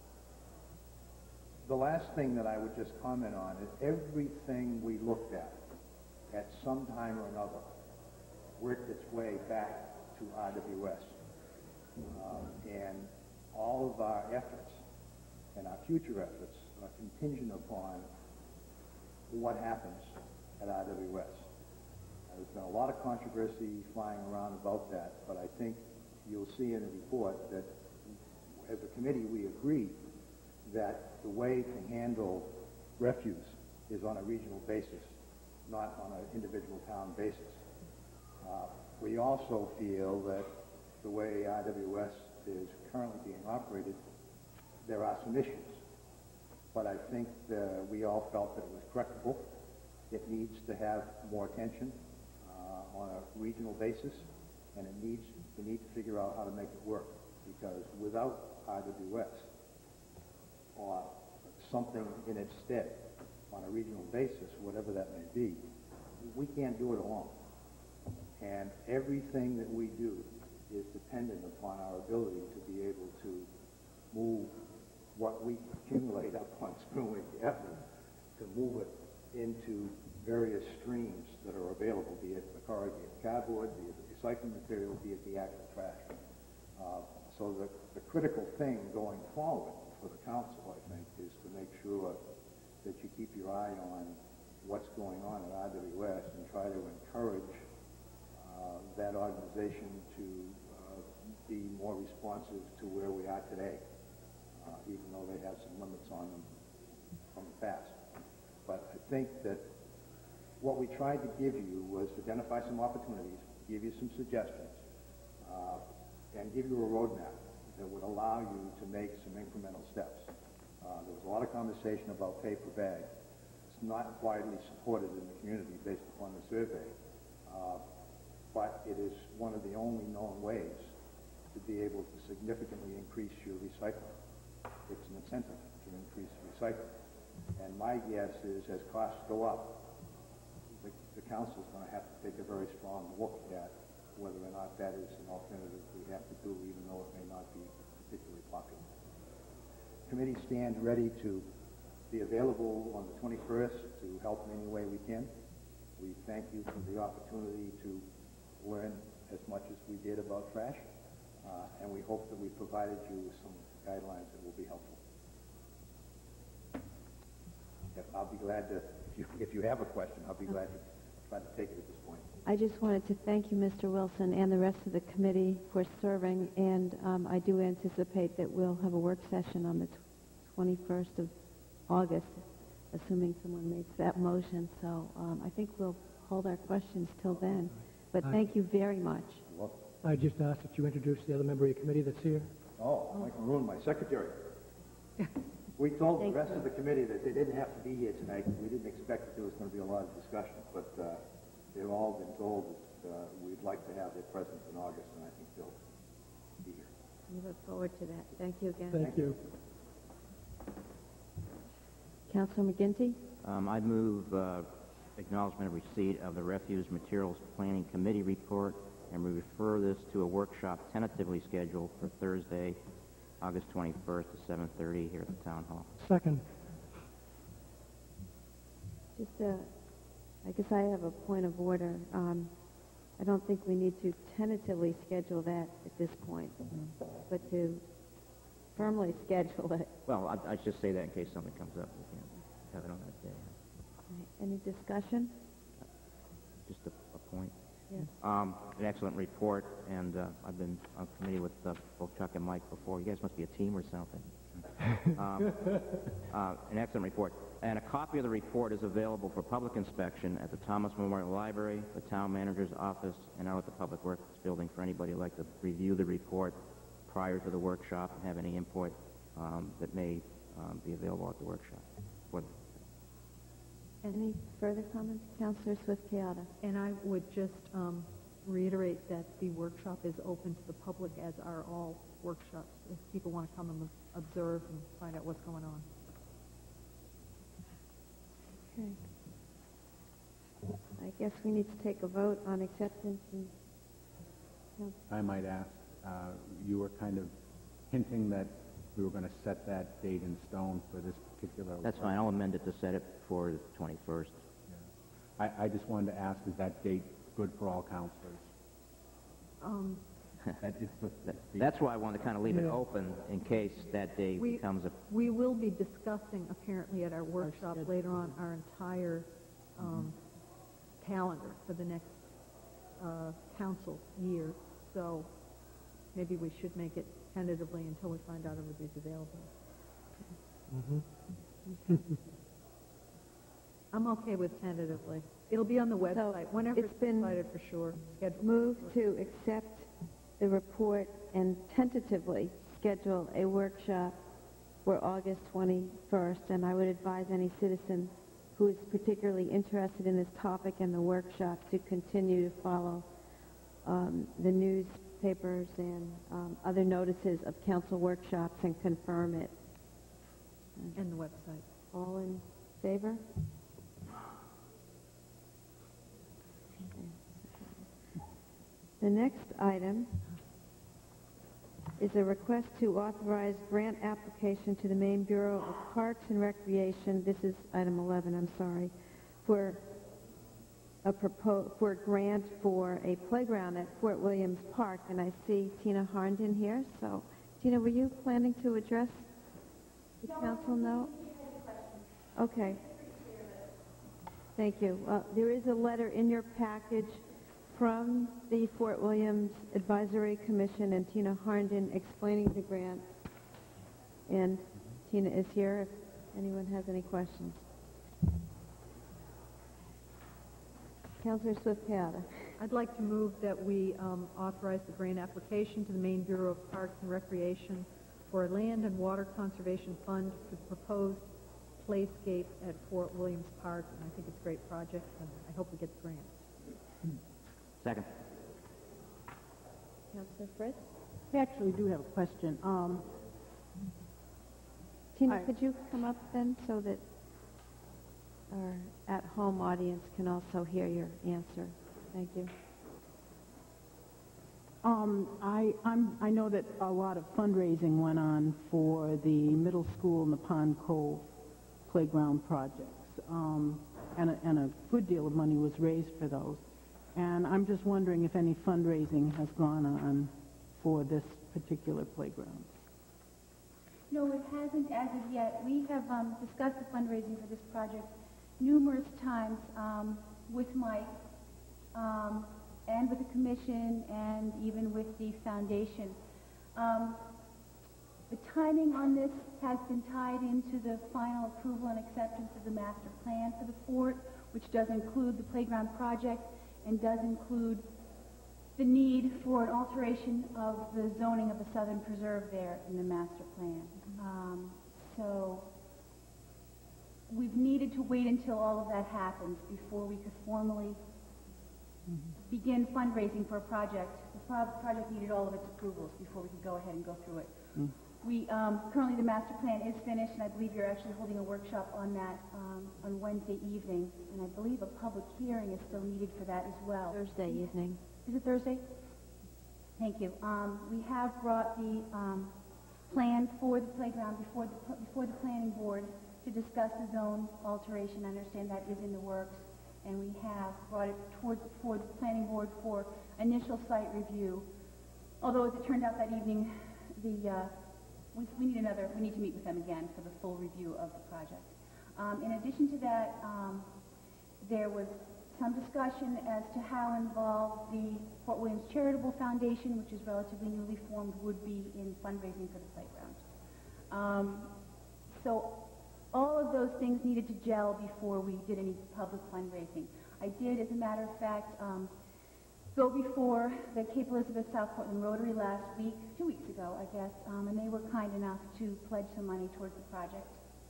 The last thing that I would just comment on is everything we looked at, at some time or another, worked its way back to R W S. Um, and all of our efforts and our future efforts are contingent upon what happens at R W S. There's been a lot of controversy flying around about that, but I think you'll see in the report that as a committee we agree that the way to handle refuse is on a regional basis, not on an individual town basis. Uh, we also feel that the way R W S is currently being operated, there are some issues. But I think that we all felt that it was correctable. It needs to have more attention uh, on a regional basis, and it needs, we need to figure out how to make it work, because without R W S, or something in its stead on a regional basis, whatever that may be, we can't do it alone. And everything that we do is dependent upon our ability to be able to move what we accumulate up on Spoon Lake Avenue, to move it into various streams that are available, be it the corrugated cardboard, be it the recycling material, be it the actual trash. Uh, so the, the critical thing going forward for the council, I think, is to make sure that you keep your eye on what's going on at R W S and try to encourage uh, that organization to uh, be more responsive to where we are today, uh, even though they have some limits on them from the past. But I think that what we tried to give you was identify some opportunities, give you some suggestions, uh, and give you a roadmap that would allow you to make some incremental steps. Uh, there was a lot of conversation about pay per bag. It's not widely supported in the community based upon the survey, uh, but it is one of the only known ways to be able to significantly increase your recycling. It's an incentive to increase recycling. And my guess is as costs go up, the, the council is going to have to take a very strong look at whether or not that is an alternative we have to do, even though it may not be particularly popular. The committee stands ready to be available on the twenty-first to help in any way we can. We thank you for the opportunity to learn as much as we did about trash, uh, and we hope that we provided you with some guidelines that will be helpful. If, I'll be glad to, if you, if you have a question, I'll be glad to try to take it at this point. I just wanted to thank you, Mister Wilson, and the rest of the committee for serving, and um, I do anticipate that we'll have a work session on the twenty-first of August assuming someone makes that motion. So um, I think we'll hold our questions till then. But Aye. thank you very much. I just asked that you introduce the other member of your committee that's here. Oh, Michael Maroon, my secretary. We told the Thank rest you. of the committee that they didn't have to be here tonight. We didn't expect that there was going to be a lot of discussion, but uh, they've all been told that uh, we'd like to have their presence in August, and I think they'll be here. We look forward to that. Thank you again. Thank you. Councilor McGinty? Um, I move uh, acknowledgement of receipt of the Refuse Materials Planning Committee report, and we refer this to a workshop tentatively scheduled for Thursday, August twenty-first at seven thirty here at the Town Hall. Second. Just, uh, I guess I have a point of order. Um, I don't think we need to tentatively schedule that at this point, but to firmly schedule it. Well, I, I just say that in case something comes up. We can't have it on that day. Any discussion? Just a, a point. Yes. Um, an excellent report, and uh, I've been on committee with uh, both Chuck and Mike before. You guys must be a team or something. um, uh, an excellent report. And a copy of the report is available for public inspection at the Thomas Memorial Library, the Town Manager's Office, and out at the Public Works Building for anybody who'd like to review the report prior to the workshop and have any input um, that may um, be available at the workshop. What? Any further comments? Councilor Swift-Keada. And I would just um, reiterate that the workshop is open to the public, as are all workshops, if people want to come and observe and find out what's going on. Okay. I guess we need to take a vote on acceptance and... No. I might ask, uh, you were kind of hinting that we were going to set that date in stone for this particular... That's fine. I'll amend it to set it for the twenty-first. I, I just wanted to ask, is that date good for all counselors? Um, That is the- That- That's why I wanted to kind of leave it Yeah. open in case that day we, becomes a... we will be discussing, apparently, at our workshop later on, our entire um, calendar for the next uh, council year. So maybe we should make it tentatively until we find out everybody's available. Mm-hmm. I'm okay with tentatively. It'll be on the website, whenever it's it's been decided for sure. Schedule. Move to accept the report and tentatively schedule a workshop for August twenty-first. And I would advise any citizen who is particularly interested in this topic and the workshop to continue to follow um, the newspapers and um, other notices of council workshops and confirm it. And the website. All in favor? The next item is a request to authorize grant application to the Maine Bureau of Parks and Recreation. This is item eleven, I'm sorry, for a propo- for a grant for a playground at Fort Williams Park. And I see Tina Harnden here. So, Tina, were you planning to address the council? No? Okay. Thank you. Uh, there is a letter in your package from the Fort Williams Advisory Commission and Tina Harnden explaining the grant. And Tina is here if anyone has any questions. Councilor Swift-Keada. I'd like to move that we um, authorize the grant application to the Maine Bureau of Parks and Recreation for a land and water conservation fund for the proposed playscape at Fort Williams Park. And I think it's a great project, and I hope we get the grant. Second. Councilor Fritz. I actually do have a question. Um, Tina, I- could you come up then so that our at-home audience can also hear your answer? Thank you. um, I, I'm, I know that a lot of fundraising went on for the middle school and the Pond Cove playground projects, um, and, a, and a good deal of money was raised for those. And I'm just wondering if any fundraising has gone on for this particular playground. No, it hasn't as of yet. We have um, discussed the fundraising for this project numerous times um, with Mike um, and with the commission and even with the foundation. Um, The timing on this has been tied into the final approval and acceptance of the master plan for the fort, which does include the playground project and does include the need for an alteration of the zoning of the southern preserve there in the master plan. Um, so we've needed to wait until all of that happens before we could formally begin fundraising for a project. The pro- project needed all of its approvals before we could go ahead and go through it. Mm. We, um, currently the master plan is finished, and I believe you're actually holding a workshop on that um, on Wednesday evening, and I believe a public hearing is still needed for that as well. Thursday evening. Is it Thursday? Thank you. Um, we have brought the um, plan for the playground before the, before the planning board to discuss the zone alteration. I understand that is in the works, and we have brought it towards for the planning board for initial site review. Although, as it turned out that evening, the uh, we, we need another. We need to meet with them again for the full review of the project. Um, in addition to that, um, there was some discussion as to how involved the Fort Williams Charitable Foundation, which is relatively newly formed, would be in fundraising for the playground. Um, so all of those things needed to gel before we did any public fundraising. I did, as a matter of fact, um, go before the Cape Elizabeth South Portland Rotary last week, two weeks ago, I guess, um, and they were kind enough to pledge some money towards the project.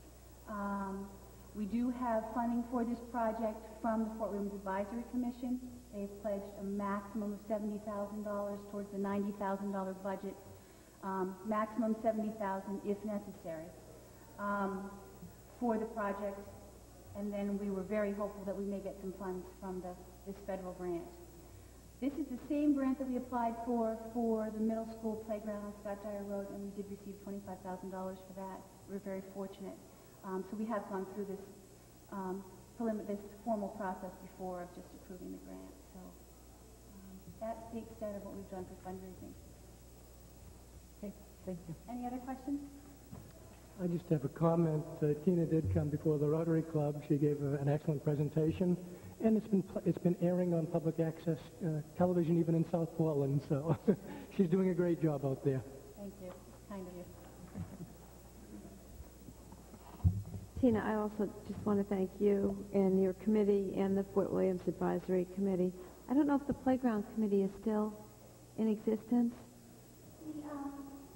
Um, We do have funding for this project from the Fort Williams Advisory Commission. They've pledged a maximum of seventy thousand dollars towards the ninety thousand dollars budget, um, maximum seventy thousand dollars if necessary, um, for the project. And then we were very hopeful that we may get some funds from the, this federal grant. This is the same grant that we applied for for the middle school playground on Scott Dyer Road, and we did receive twenty-five thousand dollars for that. We're very fortunate. Um, so we have gone through this, um, prelim- this formal process before of just approving the grant. So um, that's the extent of what we've done for fundraising. Okay, thank you. Any other questions? I just have a comment. Uh, Tina did come before the Rotary Club. She gave uh, an excellent presentation, and it's been pl- it's been airing on public access uh, television even in South Portland. So she's doing a great job out there. Thank you. Kind of you. Tina, I also just want to thank you and your committee and the Fort Williams Advisory Committee. I don't know if the Playground Committee is still in existence. The, um,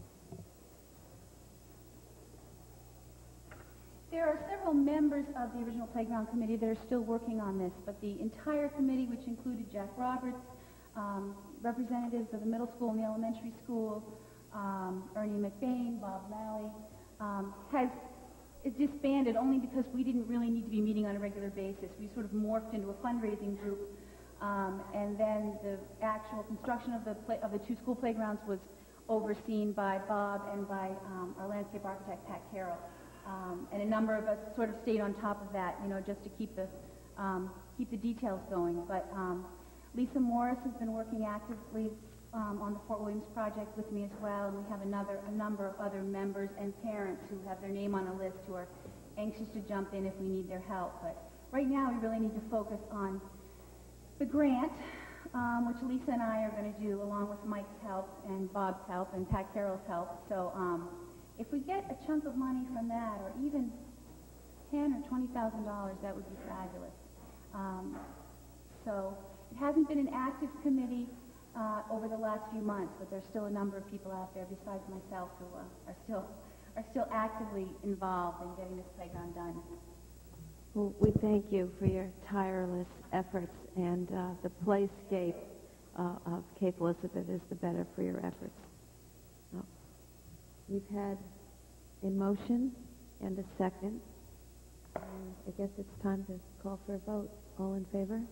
there are several members of the original Playground Committee that are still working on this, but the entire committee, which included Jack Roberts, um, representatives of the middle school and the elementary school, um, Ernie McBain, Bob Lally, um, has It's disbanded only because we didn't really need to be meeting on a regular basis. We sort of morphed into a fundraising group, um, and then the actual construction of the play, of the two school playgrounds was overseen by Bob and by um, our landscape architect Pat Carroll, um, and a number of us sort of stayed on top of that, you know, just to keep the um, keep the details going. But um, Lisa Morris has been working actively Um, on the Fort Williams project with me as well, and we have another a number of other members and parents who have their name on a list who are anxious to jump in if we need their help. But right now we really need to focus on the grant, um, which Lisa and I are going to do along with Mike's help and Bob's help and Pat Carroll's help. So um, if we get a chunk of money from that, or even ten or twenty thousand dollars, that would be fabulous. Um, so it hasn't been an active committee Uh, over the last few months, but there's still a number of people out there besides myself who uh, are still are still actively involved in getting this playground done. Well, we thank you for your tireless efforts, and uh, the playscape uh, of Cape Elizabeth is the better for your efforts. Well, we've had a motion and a second, and I guess it's time to call for a vote. All in favor?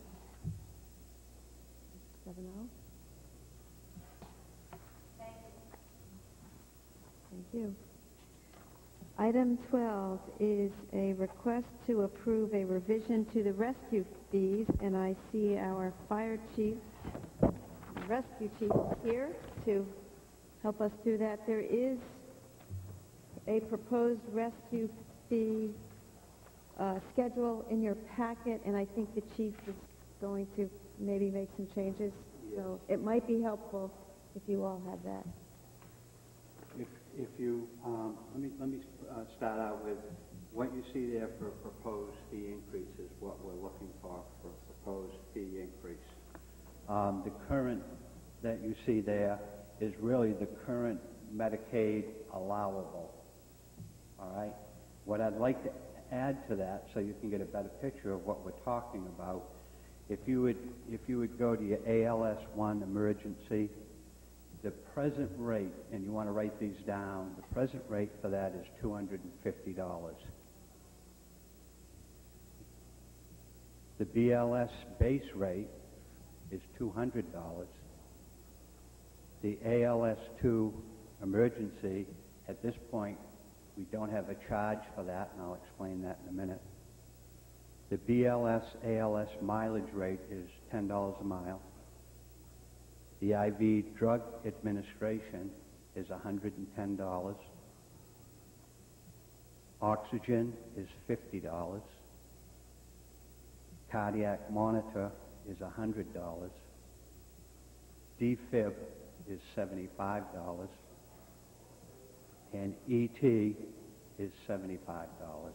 seven oh. Thank you. Item twelve is a request to approve a revision to the rescue fees, and I see our fire chief, rescue chief here to help us do that. There is a proposed rescue fee uh, schedule in your packet, and I think the chief is going to maybe make some changes. So it might be helpful if you all have that. If, if you, um, let me, let me uh, start out with what you see there for a proposed fee increase is what we're looking for, for a proposed fee increase. Um, the current that you see there is really the current Medicaid allowable, all right? What I'd like to add to that, so you can get a better picture of what we're talking about, if you would, if you would go to your A L S one emergency, the present rate, and you want to write these down, the present rate for that is two hundred fifty dollars. The B L S base rate is two hundred dollars. The A L S two emergency, at this point, we don't have a charge for that, and I'll explain that in a minute. The B L S A L S mileage rate is ten dollars a mile. The I V drug administration is one hundred ten dollars. Oxygen is fifty dollars. Cardiac monitor is one hundred dollars. Defib is seventy-five dollars. And E T is seventy-five dollars.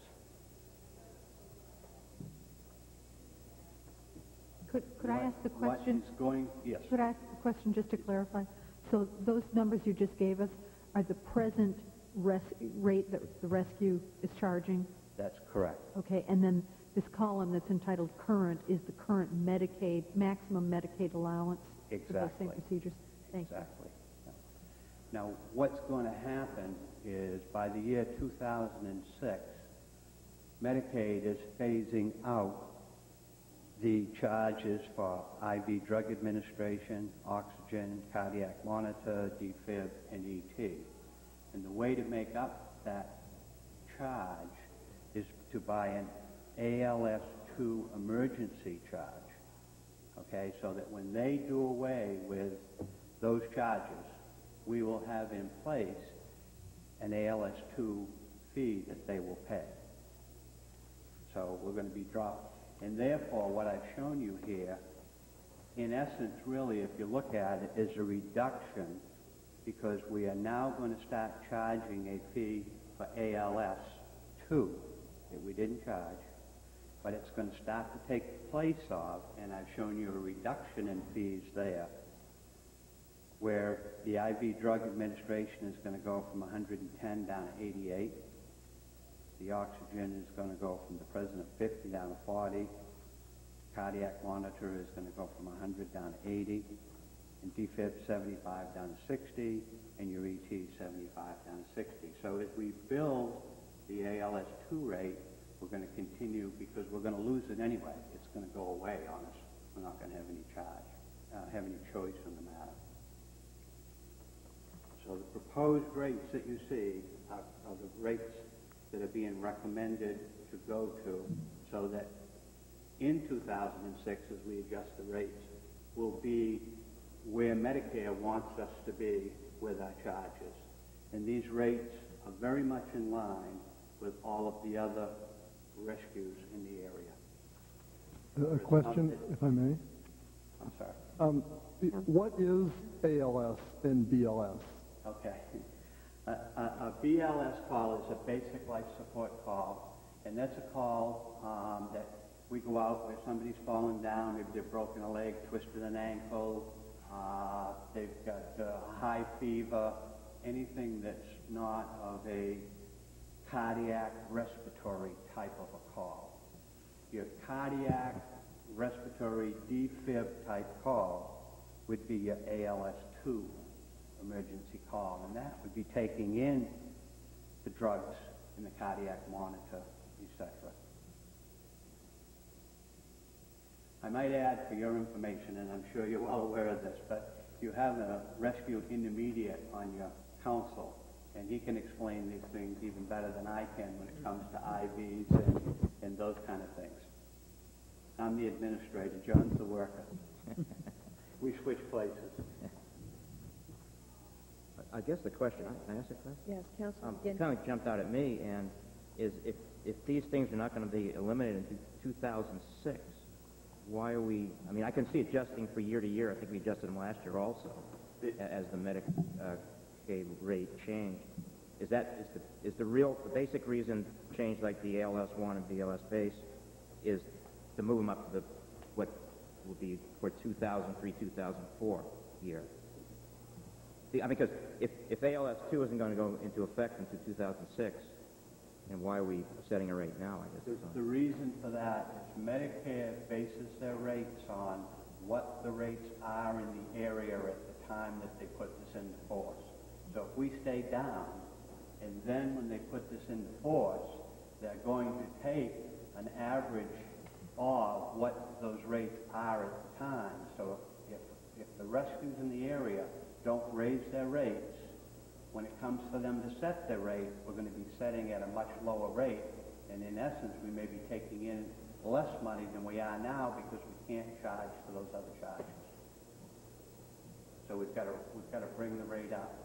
Could, could I ask the question? What is going, yes. Could I ask the question just to clarify? So those numbers you just gave us are the present res rate that the rescue is charging? That's correct. Okay, and then this column that's entitled current is the current Medicaid, maximum Medicaid allowance Exactly. for those same procedures? Thank exactly. You. Now, what's going to happen is by the year two thousand six, Medicaid is phasing out the charges for I V drug administration, oxygen, cardiac monitor, defib, and E T. And the way to make up that charge is to buy an A L S two emergency charge. Okay, so that when they do away with those charges, we will have in place an A L S two fee that they will pay. So we're going to be dropped. And therefore, what I've shown you here, in essence, really, if you look at it, is a reduction because we are now going to start charging a fee for A L S two that we didn't charge, but it's going to start to take the place of, and I've shown you a reduction in fees there, where the I V drug administration is going to go from one hundred ten down to eighty-eight. The oxygen is going to go from the present of fifty down to forty. Cardiac monitor is going to go from one hundred down to eighty. And defib seventy-five down to sixty. And your E T seventy-five down to sixty. So as we build the A L S two rate, we're going to continue because we're going to lose it anyway. It's going to go away on us. We're not going to have any charge, uh, have any choice in the matter. So the proposed rates that you see are, are the rates that are being recommended to go to, so that in two thousand six, as we adjust the rates, will be where Medicare wants us to be with our charges. And these rates are very much in line with all of the other rescues in the area. A question, if I may. I'm sorry. Um, what is A L S and B L S? Okay. A, a, a B L S call is a basic life support call, and that's a call um, that we go out where somebody's fallen down, maybe they've broken a leg, twisted an ankle, uh, they've got uh, high fever, anything that's not of a cardiac respiratory type of a call. Your cardiac respiratory defib type call would be your A L S two emergency call, and that would be taking in the drugs and the cardiac monitor, et cetera. I might add for your information, and I'm sure you're well aware of this, but you have a rescue intermediate on your council, and he can explain these things even better than I can when it comes to I Vs and, and those kind of things. I'm the administrator, John's the worker. We switch places. I guess the question, can I ask a question? Yes, Councilman Um, Ginn. kind of jumped out at me, and is if, if these things are not going to be eliminated in two thousand six, why are we, I mean, I can see adjusting for year to year. I think we adjusted them last year also, a- as the Medicaid rate changed. is that, is the, is the real, the basic reason change like the A L S one and B L S base is to move them up to the, what will be for two thousand three, two thousand four year? See, I mean, because if, if A L S two isn't going to go into effect until two thousand six, then why are we setting a rate now, I guess? The, the reason for that is Medicare bases their rates on what the rates are in the area at the time that they put this into force. So if we stay down, and then when they put this into force, they're going to take an average of what those rates are at the time. So if, if the rescues in the area don't raise their rates, when it comes for them to set their rate, we're going to be setting at a much lower rate, and in essence, we may be taking in less money than we are now because we can't charge for those other charges. So we've got to we've got to bring the rate up.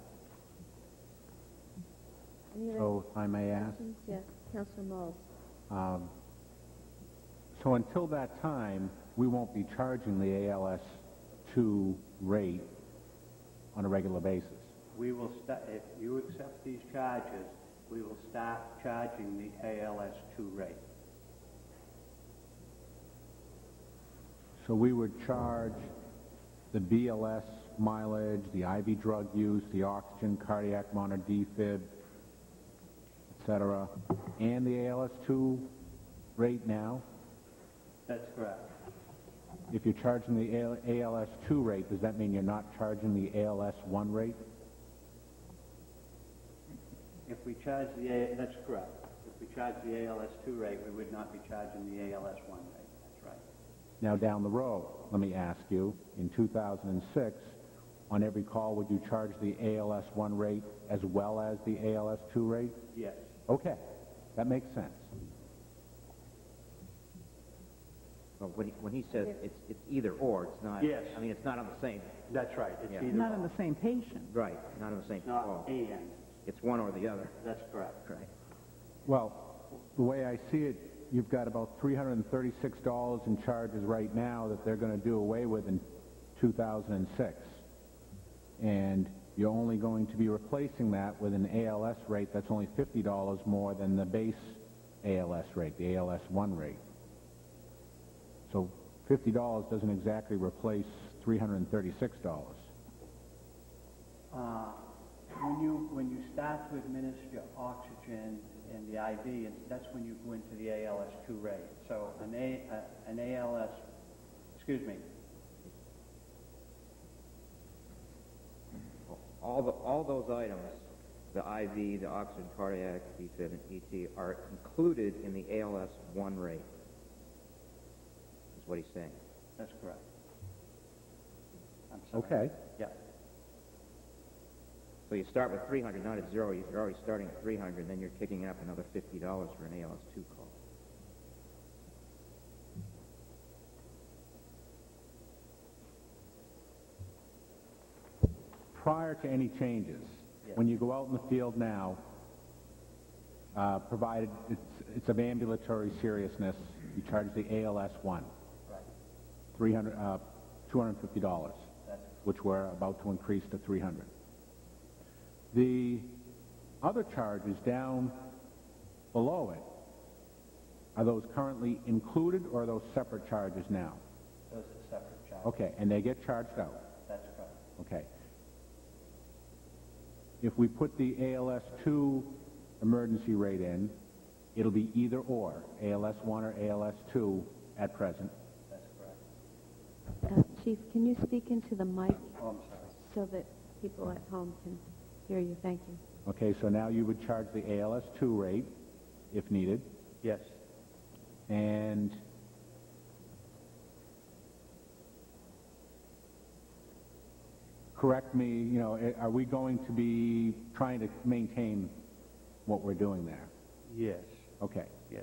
Any other So if I may ask, questions? Yes, Councilor Moles. um, so until that time, we won't be charging the A L S two rate on a regular basis. We will start, if you accept these charges, we will start charging the A L S two rate. So we would charge the B L S mileage, the I V drug use, the oxygen, cardiac monitor, defib, et cetera, and the A L S two rate now? That's correct. If you're charging the A L S two rate, does that mean you're not charging the A L S one rate? If we charge the A, that's correct. If we charge the A L S two rate, we would not be charging the A L S one rate. That's right. Now down the road, let me ask you, in two thousand six, on every call, would you charge the A L S one rate as well as the A L S two rate? Yes. Okay, that makes sense. Well, when he, when he says it's, it's either or, it's not, Yes. I mean, it's not on the same. That's right. It's Yeah. either Not on the same patient. Right, not on the same not call. and. It's one or the other. That's correct. Right. Well, the way I see it, you've got about three hundred thirty-six dollars in charges right now that they're going to do away with in two thousand six. And you're only going to be replacing that with an A L S rate that's only fifty dollars more than the base A L S rate, the A L S one rate. So fifty dollars doesn't exactly replace three hundred thirty-six dollars. Uh, when you when you start to administer oxygen and the I V, and that's when you go into the A L S two rate. So an A uh, an A L S, excuse me. All the, all those items, the I V, the oxygen, cardiac, defib, and E T, are included in the A L S one rate, is what he's saying. That's correct. I'm sorry. Okay. Yeah. So you start with three hundred, not at zero. You're already starting at three hundred, then you're kicking up another fifty dollars for an A L S two call. Prior to any changes, Yes. when you go out in the field now, uh, provided it's, it's of ambulatory seriousness, you charge the A L S one, Right. three hundred, uh, two hundred fifty dollars, That's which we're about to increase to three hundred. The other charges down below it, are those currently included or are those separate charges now? those are separate charges. Okay, and they get charged out. That's correct. Okay. If we put the A L S two emergency rate in, it'll be either or, A L S one or A L S two at present. That's correct. Uh, Chief, can you speak into the mic Oh, I'm sorry. so that people at home can hear you? Thank you. Okay, so now you would charge the A L S two rate, if needed, Yes. and correct me, you know, eh, are we going to be trying to maintain what we're doing there? Yes. Okay. Yes.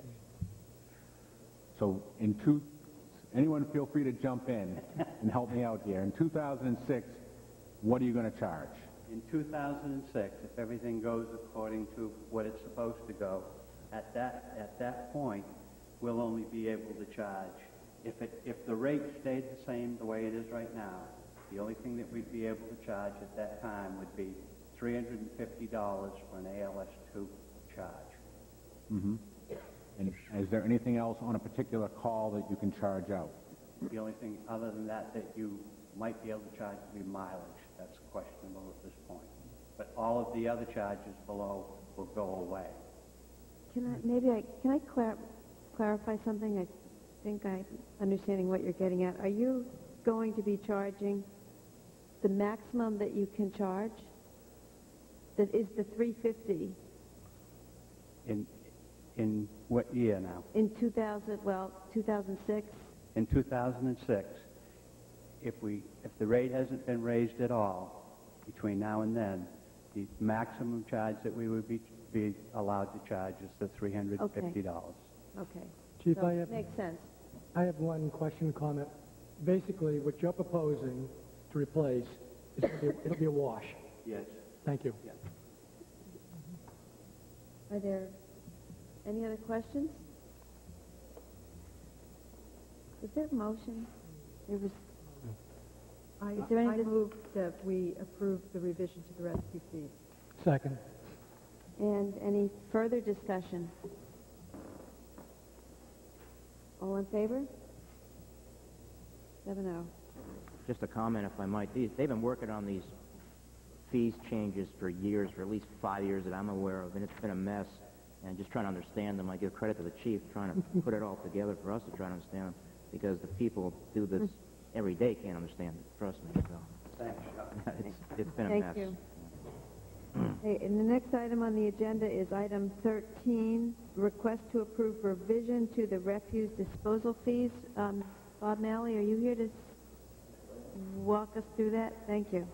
So in two, anyone feel free to jump in and help me out here. In two thousand six, what are you going to charge? In two thousand six, if everything goes according to what it's supposed to go, at that at that point, we'll only be able to charge. If it if the rate stayed the same the way it is right now, the only thing that we'd be able to charge at that time would be three hundred fifty dollars for an A L S two charge. Mm-hmm. And is there anything else on a particular call that you can charge out? The only thing other than that that you might be able to charge would be mileage. That's questionable at this point. But all of the other charges below will go away. Can I, maybe I, can I clar- clarify something? I think I'm understanding what you're getting at. Are you going to be charging the maximum that you can charge? That is the three hundred fifty dollars In in what year now? in two thousand, well, two thousand six? In two thousand six, if we if the rate hasn't been raised at all between now and then, the maximum charge that we would be be allowed to charge is the three hundred fifty dollars. Okay. Chief, So I have, makes sense. I have one question, comment. Basically, what you're proposing to replace, is it'll be, it'll be a wash. Yes. Thank you. Yes. Are there any other questions? Was there a motion? There was, I, Is there any I dis- move that we approve the revision to the rescue fees. Second. and any further discussion? All in favor? Seven oh. Just a comment, if I might. These, they've been working on these fees changes for years, for at least five years that I'm aware of, and it's been a mess. And just trying to understand them, I give credit to the chief trying to put it all together for us to try to understand, because the people who do this every day can't understand it. Trust me. So. Thanks, Chuck. it's, it's been a Thank mess. you. Okay, and the next item on the agenda is item thirteen, request to approve revision to the refuse disposal fees. Um, Bob Malley, are you here to s- walk us through that? Thank you.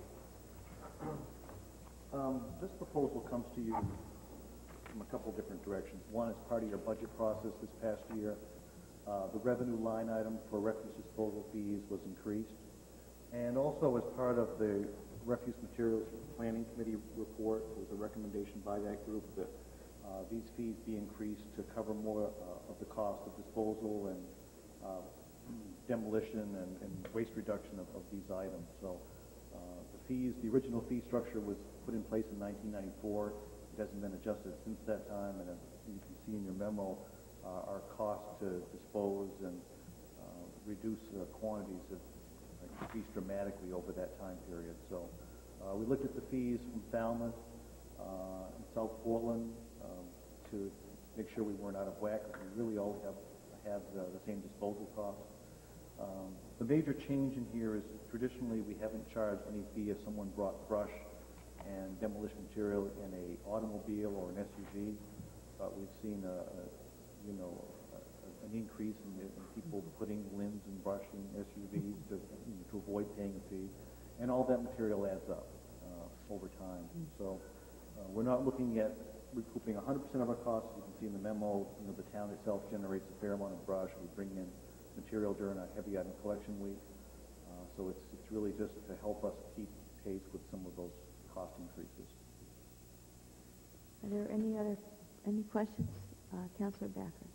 Um, this proposal comes to you from a couple different directions. One is part of your budget process this past year. Uh, the revenue line item for refuse disposal fees was increased. And also as part of the Refuse Materials Planning Committee report, there was a recommendation by that group that uh, these fees be increased to cover more uh, of the cost of disposal and uh, demolition and, and waste reduction of, of these items. So uh, the fees, the original fee structure was put in place in nineteen ninety-four. It hasn't been adjusted since that time, and as you can see in your memo, uh, our cost to dispose and uh, reduce uh, quantities have increased dramatically over that time period. So uh, we looked at the fees from Falmouth uh, and South Portland um, to make sure we weren't out of whack. We really all have have the, the same disposal costs. Um, the major change in here is traditionally we haven't charged any fee if someone brought brush and demolition material in a automobile or an S U V, but we've seen a, a you know a, an increase in, in people putting limbs and brush in S U Vs to you know, to avoid paying a fee, and all that material adds up uh, over time. So uh, we're not looking at recouping one hundred percent of our costs. You can see in the memo, you know, the town itself generates a fair amount of brush. We bring in material during our heavy item collection week, uh, so it's it's really just to help us keep pace with some of those cost increases. Are there any other, any questions? Uh, Councilor Backer.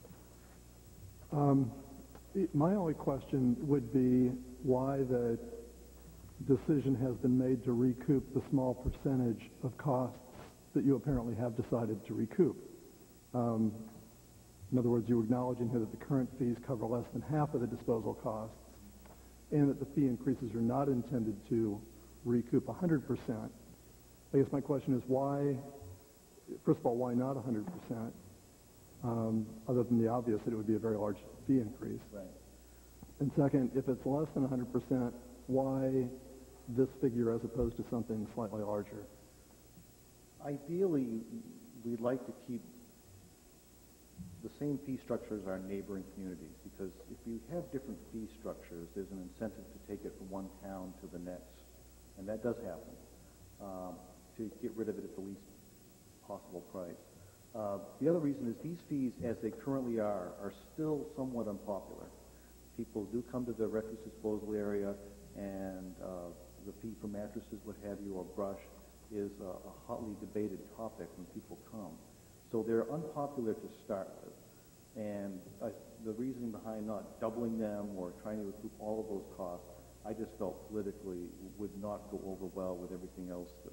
Um, it- my only question would be why the decision has been made to recoup the small percentage of costs that you apparently have decided to recoup. Um, in other words, you're acknowledging here that the current fees cover less than half of the disposal costs, and that the fee increases are not intended to recoup one hundred percent. I guess my question is why, first of all, why not one hundred percent? Um, other than the obvious that it would be a very large fee increase. Right. And second, if it's less than one hundred percent, why this figure as opposed to something slightly larger? Ideally, we'd like to keep the same fee structure as our neighboring communities, because if you have different fee structures, there's an incentive to take it from one town to the next, and that does happen, um, to get rid of it at the least possible price. Uh, the other reason is these fees, as they currently are, are still somewhat unpopular. People do come to the refuse disposal area, and uh, the fee for mattresses, what have you, or brush, is a, a hotly debated topic when people come. So they're unpopular to start with. And uh, the reasoning behind not doubling them or trying to recoup all of those costs, I just felt politically would not go over well with everything else that we've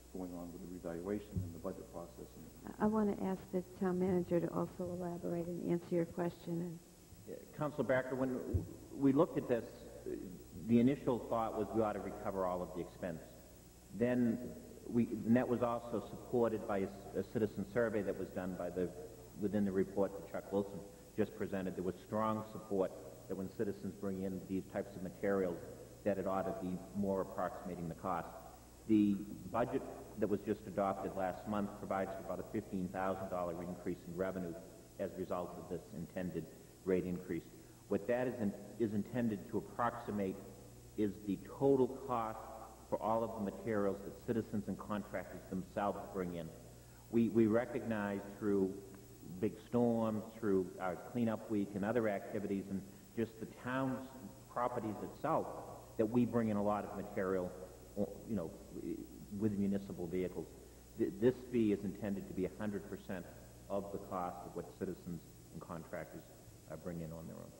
going on with the revaluation and the budget process. And I want to ask the town manager to also elaborate and answer your question. And Councilor Barker, when we looked at this, the initial thought was we ought to recover all of the expense. Then we, and that was also supported by a, a citizen survey that was done by the, within the report that Chuck Wilson just presented. There was strong support that when citizens bring in these types of materials, that it ought to be more approximating the cost. The budget that was just adopted last month provides for about a fifteen thousand dollar increase in revenue as a result of this intended rate increase. What that is, in, is intended to approximate is the total cost for all of the materials that citizens and contractors themselves bring in. We, we recognize through big storms, through our cleanup week and other activities, and just the town's properties itself, that we bring in a lot of material, you know, with municipal vehicles. Th this fee is intended to be one hundred percent of the cost of what citizens and contractors uh, bring in on their own.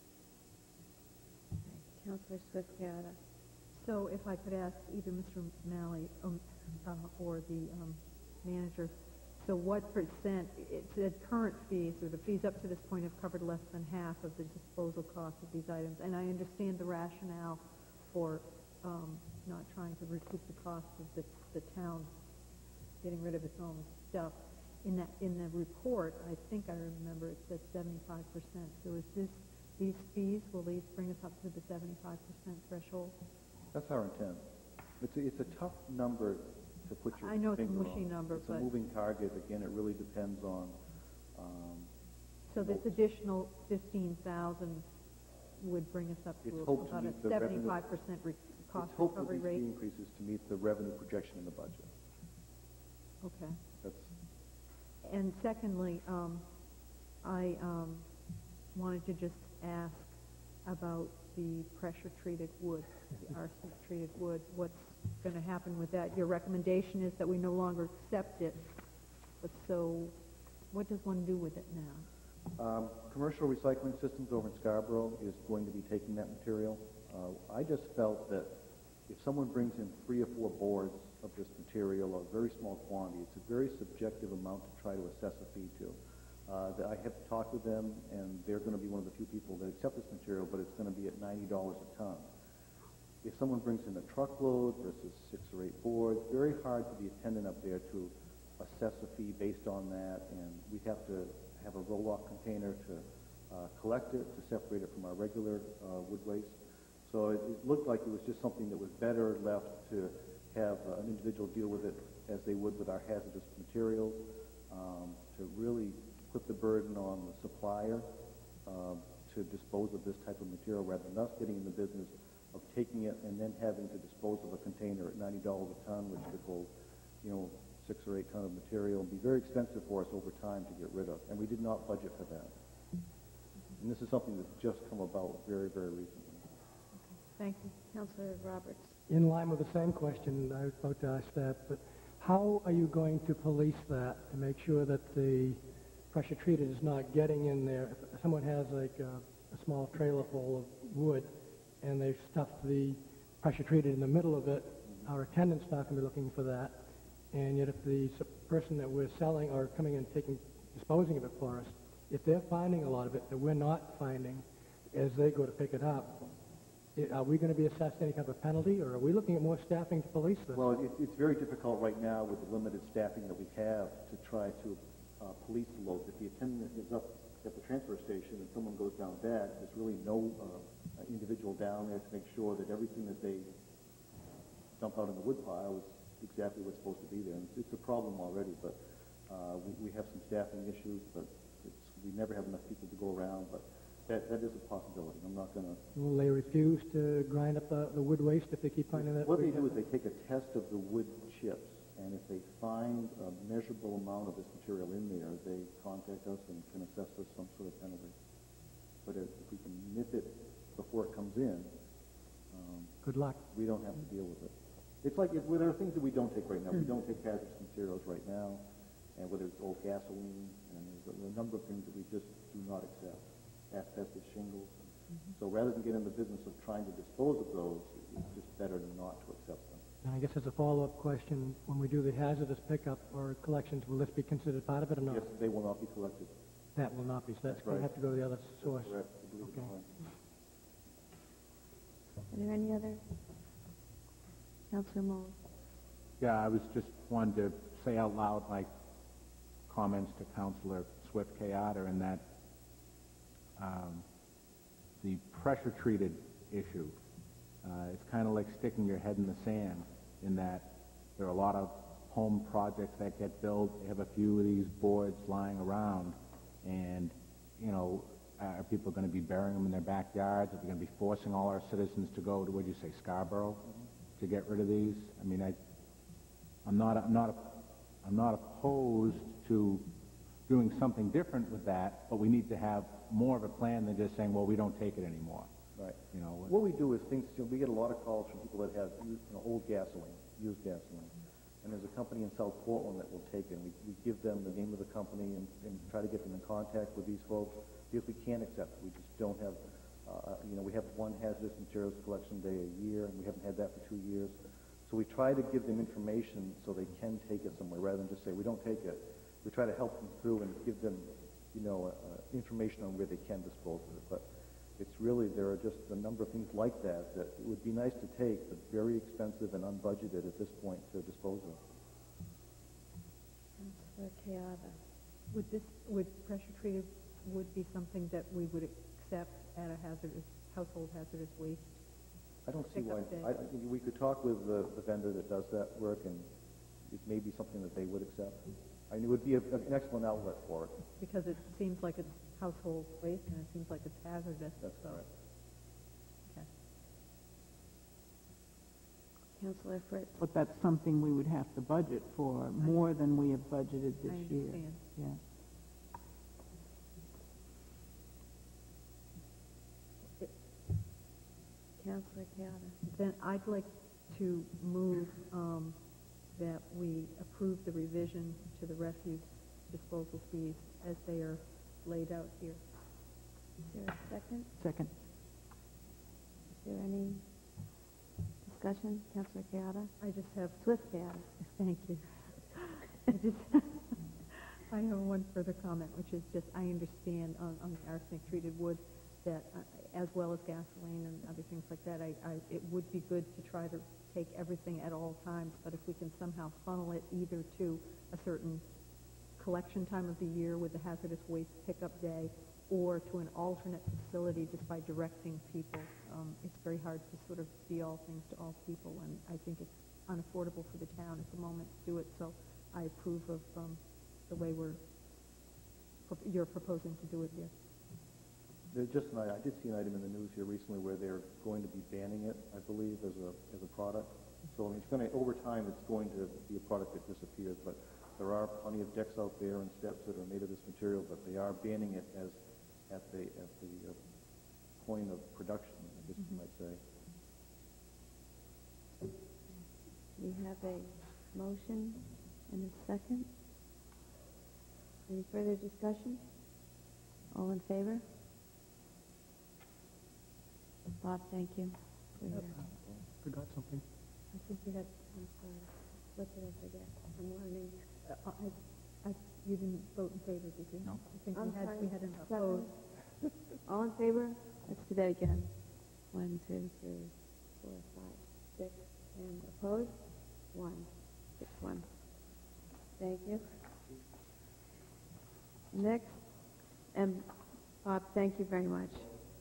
Councilor Swift-Gata. So if I could ask either Mister Malley um, uh, or the um, manager, so what percent, it said current fees, or the fees up to this point have covered less than half of the disposal costs of these items, and I understand the rationale for um, not trying to recoup the cost of the, the town getting rid of its own stuff. In that, in the report, I think I remember it said seventy-five percent. So is this, these fees, will these bring us up to the seventy-five percent threshold? that's our intent. It's a, it's a tough number to put your I know it's a finger mushy on. number, It's but- a moving target. Again, it really depends on, um, So this additional fifteen thousand would bring us up It's to hoped to about a meet the revenue- seventy-five percent re cost it's hoped that recovery these rate? fee increases to meet the revenue projection in the budget. Okay. That's, And secondly, um, I um, wanted to just ask about the pressure-treated wood, the arsenic-treated wood. What's going to happen with that? Your recommendation is that we no longer accept it, but so what does one do with it now? Um, Commercial Recycling Systems over in Scarborough is going to be taking that material. Uh, I just felt that if someone brings in three or four boards of this material, a very small quantity, it's a very subjective amount to try to assess a fee to. Uh, that I have talked with them, and they're going to be one of the few people that accept this material, but it's going to be at ninety dollars a ton. If someone brings in a truckload versus six or eight boards, very hard for the attendant up there to assess a fee based on that, and we'd have to have a roll-off container to uh, collect it, to separate it from our regular uh, wood waste. So it, it looked like it was just something that was better left to have uh, an individual deal with it as they would with our hazardous materials, um, to really put the burden on the supplier um, to dispose of this type of material rather than us getting in the business of taking it and then having to dispose of a container at ninety dollars a ton, which could hold, you know, six or eight ton of material, and be very expensive for us over time to get rid of. And we did not budget for that. And this is something that's just come about very, very recently. Thank you. Councilor Roberts. In line with the same question, I was about to ask that, but how are you going to police that to make sure that the pressure treated is not getting in there? If someone has like a, a small trailer full of wood and they've stuffed the pressure treated in the middle of it, our attendant's not going to be looking for that. And yet if the s- person that we're selling or coming and taking, disposing of it for us, if they're finding a lot of it that we're not finding as they go to pick it up, i- are we going to be assessed any type of penalty, or are we looking at more staffing to police this? Well, it, it's very difficult right now with the limited staffing that we have to try to uh, police the loads. If the attendant is up at the transfer station and someone goes down bad, there's really no uh, individual down there to make sure that everything that they dump out in the wood pile is exactly what's supposed to be there. And it's, it's a problem already, but uh, we, we have some staffing issues, but it's, we never have enough people to go around, but that, that is a possibility. I'm not going to... Will they refuse to grind up the, the wood waste if they keep finding that? What they do is they take a test of the wood chips, and if they find a measurable amount of this material in there, they contact us and can assess us some sort of penalty. But if, if we can nip it before it comes in, um, good luck. We don't have to deal with it. It's like, if, well, there are things that we don't take right now. We don't take hazardous materials right now, and whether it's old gasoline, and there's a, a number of things that we just do not accept. Asbestos shingles. Mm-hmm. So rather than get in the business of trying to dispose of those, it's just better not to accept them. And I guess as a follow-up question, when we do the hazardous pickup or collections, will this be considered part of it or not? Yes, they will not be collected. That will not be, so that's That's going to right. have to go to the other source. Correct. I believe it's Okay. fine. Are there any other? Councilor Moore? Yeah, I was just wanted to say out loud my comments to Councilor Swift Kayada in that um, the pressure-treated issue, uh, it's kind of like sticking your head in the sand in that there are a lot of home projects that get built. They have a few of these boards lying around, and, you know, are people going to be burying them in their backyards? Are we going to be forcing all our citizens to go to, what did you say, Scarborough, to get rid of these? I mean, I, I'm not, I'm not, I'm not opposed to doing something different with that, but we need to have more of a plan than just saying, well, we don't take it anymore. Right. You know, What we do is things, you know, we get a lot of calls from people that have used, you know, old gasoline, used gasoline. And there's a company in South Portland that will take it. And we, we give them the name of the company and, and try to get them in contact with these folks because we can't accept it. We just don't have, uh, you know, we have one hazardous materials collection day a year, and we haven't had that for two years. So we try to give them information so they can take it somewhere rather than just say, we don't take it. We try to help them through and give them, you know, uh, uh, information on where they can dispose of it. But it's really, there are just a number of things like that that it would be nice to take, but very expensive and unbudgeted at this point to dispose of. Councilor Kayada? Would this, would pressure treated wood be something that we would accept at a hazardous, household hazardous waste? I don't see why, Pickup day. I, I- we could talk with the, the vendor that does that work, and it may be something that they would accept. I mean, it would be a, an excellent outlet for it. Because it seems like it's household waste and it seems like it's hazardous. That's so- correct. Okay. Councilor Fritz? But that's something we would have to budget for, more than we have budgeted this I year. understand. Yeah. Councilor Kayada? Then I'd like to move um, that we approve the revision to the refuse disposal fees as they are laid out here. Is there a second? Second. Is there any discussion? Councilor Kayada? I just have, Swift Kayada? thank you. I just, I have one further comment, which is just, I understand on, on the arsenic-treated wood that, uh, as well as gasoline and other things like that, I, I, it would be good to try to take everything at all times, but if we can somehow funnel it either to a certain collection time of the year with the hazardous waste pickup day, or to an alternate facility just by directing people. Um, it's very hard to sort of be all things to all people, and I think it's unaffordable for the town at the moment to do it, so I approve of um, the way we're, you're proposing to do it here. There's just an, I did see an item in the news here recently where they're going to be banning it, I believe, as a, as a product. So I mean, it's going to, over time, it's going to be a product that disappears, but there are plenty of decks out there and steps that are made of this material, but they are banning it as at the at the uh, point of production, I guess you might say. We have a motion and a second. Any further discussion? All in favor? Bob, thank you. for your- Forgot something. I think you had, I'm sorry, what did I forget? I'm learning. Uh, I, I, you didn't vote in favor, did you? No. I think I'm we had, sorry, we had an seven. opposed. All in favor? Let's do that again. One, two, three, four, five, six, and opposed? One, six, one. Thank you. Next, and Bob, thank you very much.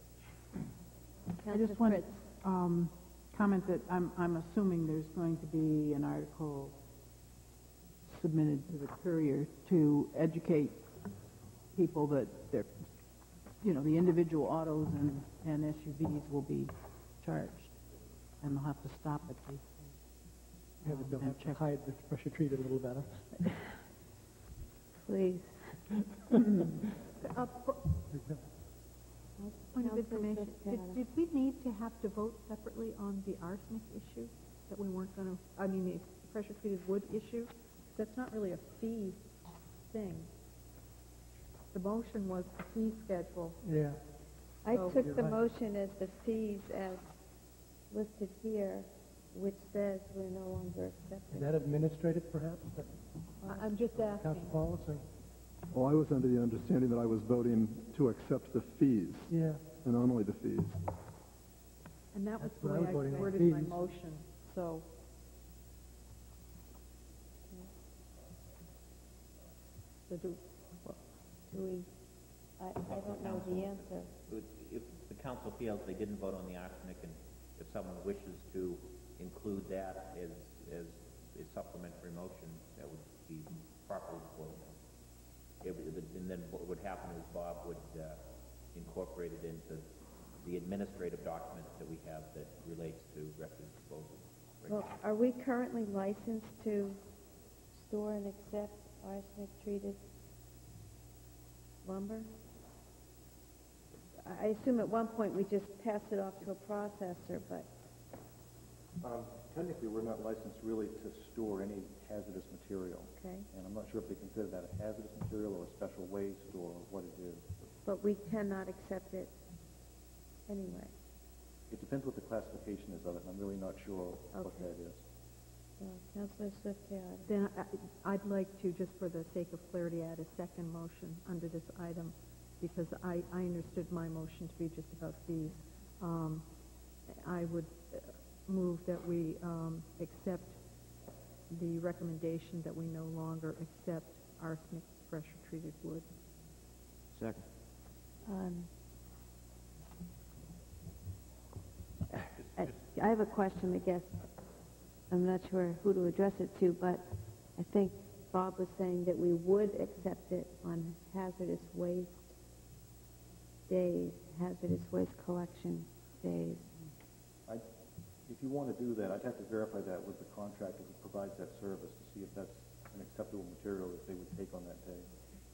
I Councilor just want Fritz. to um, comment that I'm, I'm assuming there's going to be an article submitted to the Courier to educate people that they're, you know, the individual autos and, and S U Vs will be charged, and they'll have to stop at the Yeah, but they'll and have to check. hide the pressure treated a little better. Please. Uh, po- Point of Councilor information, did, Fiscata. did we need to have to vote separately on the arsenic issue? That we weren't going to, I mean, the pressure-treated wood issue? That's not really a fee thing. The motion was the fee schedule. Yeah. I So- took You're the right. motion as the fees as listed here, which says we're no longer accepting. Is that administrative, perhaps? I- I'm just asking. Council policy? Well, I was under the understanding that I was voting to accept the fees. Yeah. And only the fees. And that was That's the what I way was I voting on, worded my fees. motion, so. So do, Do we, I, I don't know the answer. If the council feels they didn't vote on the arsenic, and if someone wishes to include that as, as a supplementary motion, that would be properly before them. It would, and then what would happen is Bob would uh, incorporate it into the administrative document that we have that relates to refuse disposal. Well, are we currently licensed to store and accept arsenic-treated lumber? I I assume at one point we just passed it off to a processor, but Um, technically, we're not licensed really to store any hazardous material. Okay. And I'm not sure if they consider that a hazardous material or a special waste or what it is. but we cannot accept it anyway. It depends what the classification is of it, and I'm really not sure what Okay. that is. Well, Councilor Swift, yeah. then I- I'd like to, just for the sake of clarity, add a second motion under this item, because I, I understood my motion to be just about fees. Um, I would uh, move that we um, accept the recommendation that we no longer accept arsenic pressure-treated wood. Second. Um, I, I have a question, I guess. I'm not sure who to address it to, but I think Bob was saying that we would accept it on hazardous waste days, hazardous waste collection days. I, if you want to do that, I'd have to verify that with the contractor who provides that service to see if that's an acceptable material that they would take on that day.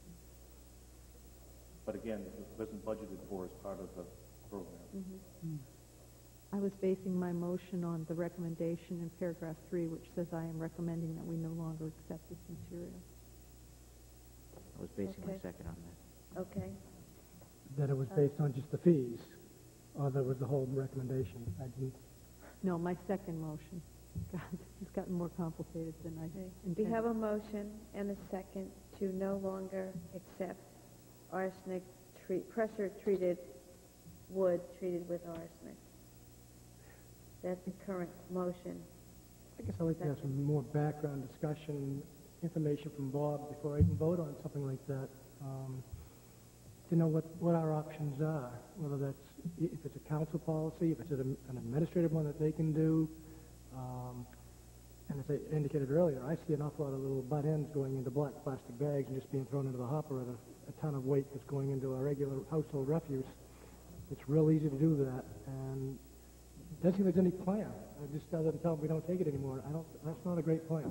But again, it wasn't budgeted for as part of the program. Mm-hmm. I was basing my motion on the recommendation in paragraph three, which says I am recommending that we no longer accept this material. I was basing my Okay. second on that. Okay. That it was based on just the fees, or that was the whole recommendation? I didn't... No, my second motion. God, it's gotten more complicated than I We intended. have a motion and a second to no longer accept arsenic, treat, pressure-treated wood treated with arsenic. That's the current motion. I guess I'd like to have some more background discussion, information from Bob before I even vote on something like that. Um, to know what, what our options are, whether that's, if it's a council policy, if it's an an administrative one that they can do. Um, and as I indicated earlier, I see an awful lot of little butt ends going into black plastic bags and just being thrown into the hopper at a, a ton of weight that's going into a regular household refuse. It's real easy to do that, and it doesn't seem there's any plan. It just doesn't tell them we don't take it anymore. I don't, that's not a great plan.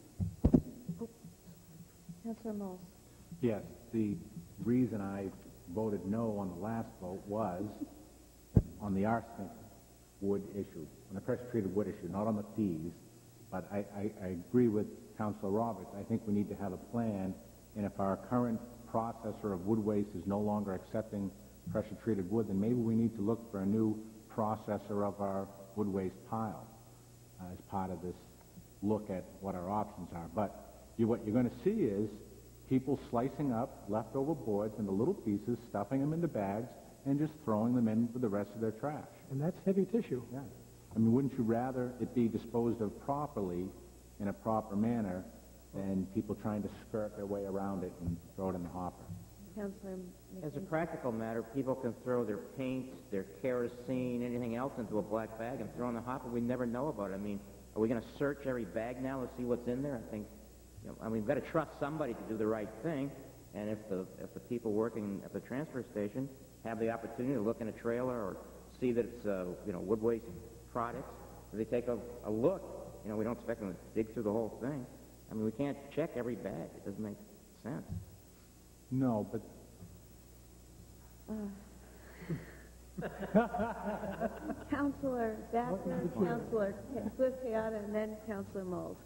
Councilor Moles. Yes, the reason I voted no on the last vote was on the arsenic wood issue, on the pressure-treated wood issue, not on the fees. But I, I, I agree with Councilor Roberts. I think we need to have a plan, and if our current processor of wood waste is no longer accepting pressure-treated wood, then maybe we need to look for a new processor of our wood waste pile uh, as part of this look at what our options are. But you, what you're going to see is people slicing up leftover boards into little pieces, stuffing them into bags, and just throwing them in with the rest of their trash. And that's heavy tissue. Yeah. I mean, wouldn't you rather it be disposed of properly, in a proper manner, than people trying to skirt their way around it and throw it in the hopper? Councilor As a McKinsey. practical matter, people can throw their paint, their kerosene, anything else into a black bag and throw in the hopper. We never know about it. I mean, are we going to search every bag now to see what's in there? I think, you know, I mean, we've got to trust somebody to do the right thing. And if the if the people working at the transfer station have the opportunity to look in a trailer or see that it's uh, you know, wood waste products, if they take a, a look, you know, we don't expect them to dig through the whole thing. I mean, we can't check every bag. It doesn't make sense. No, but Councilor Backer, Councilor Swift-Hayata, and then Councilor Moles.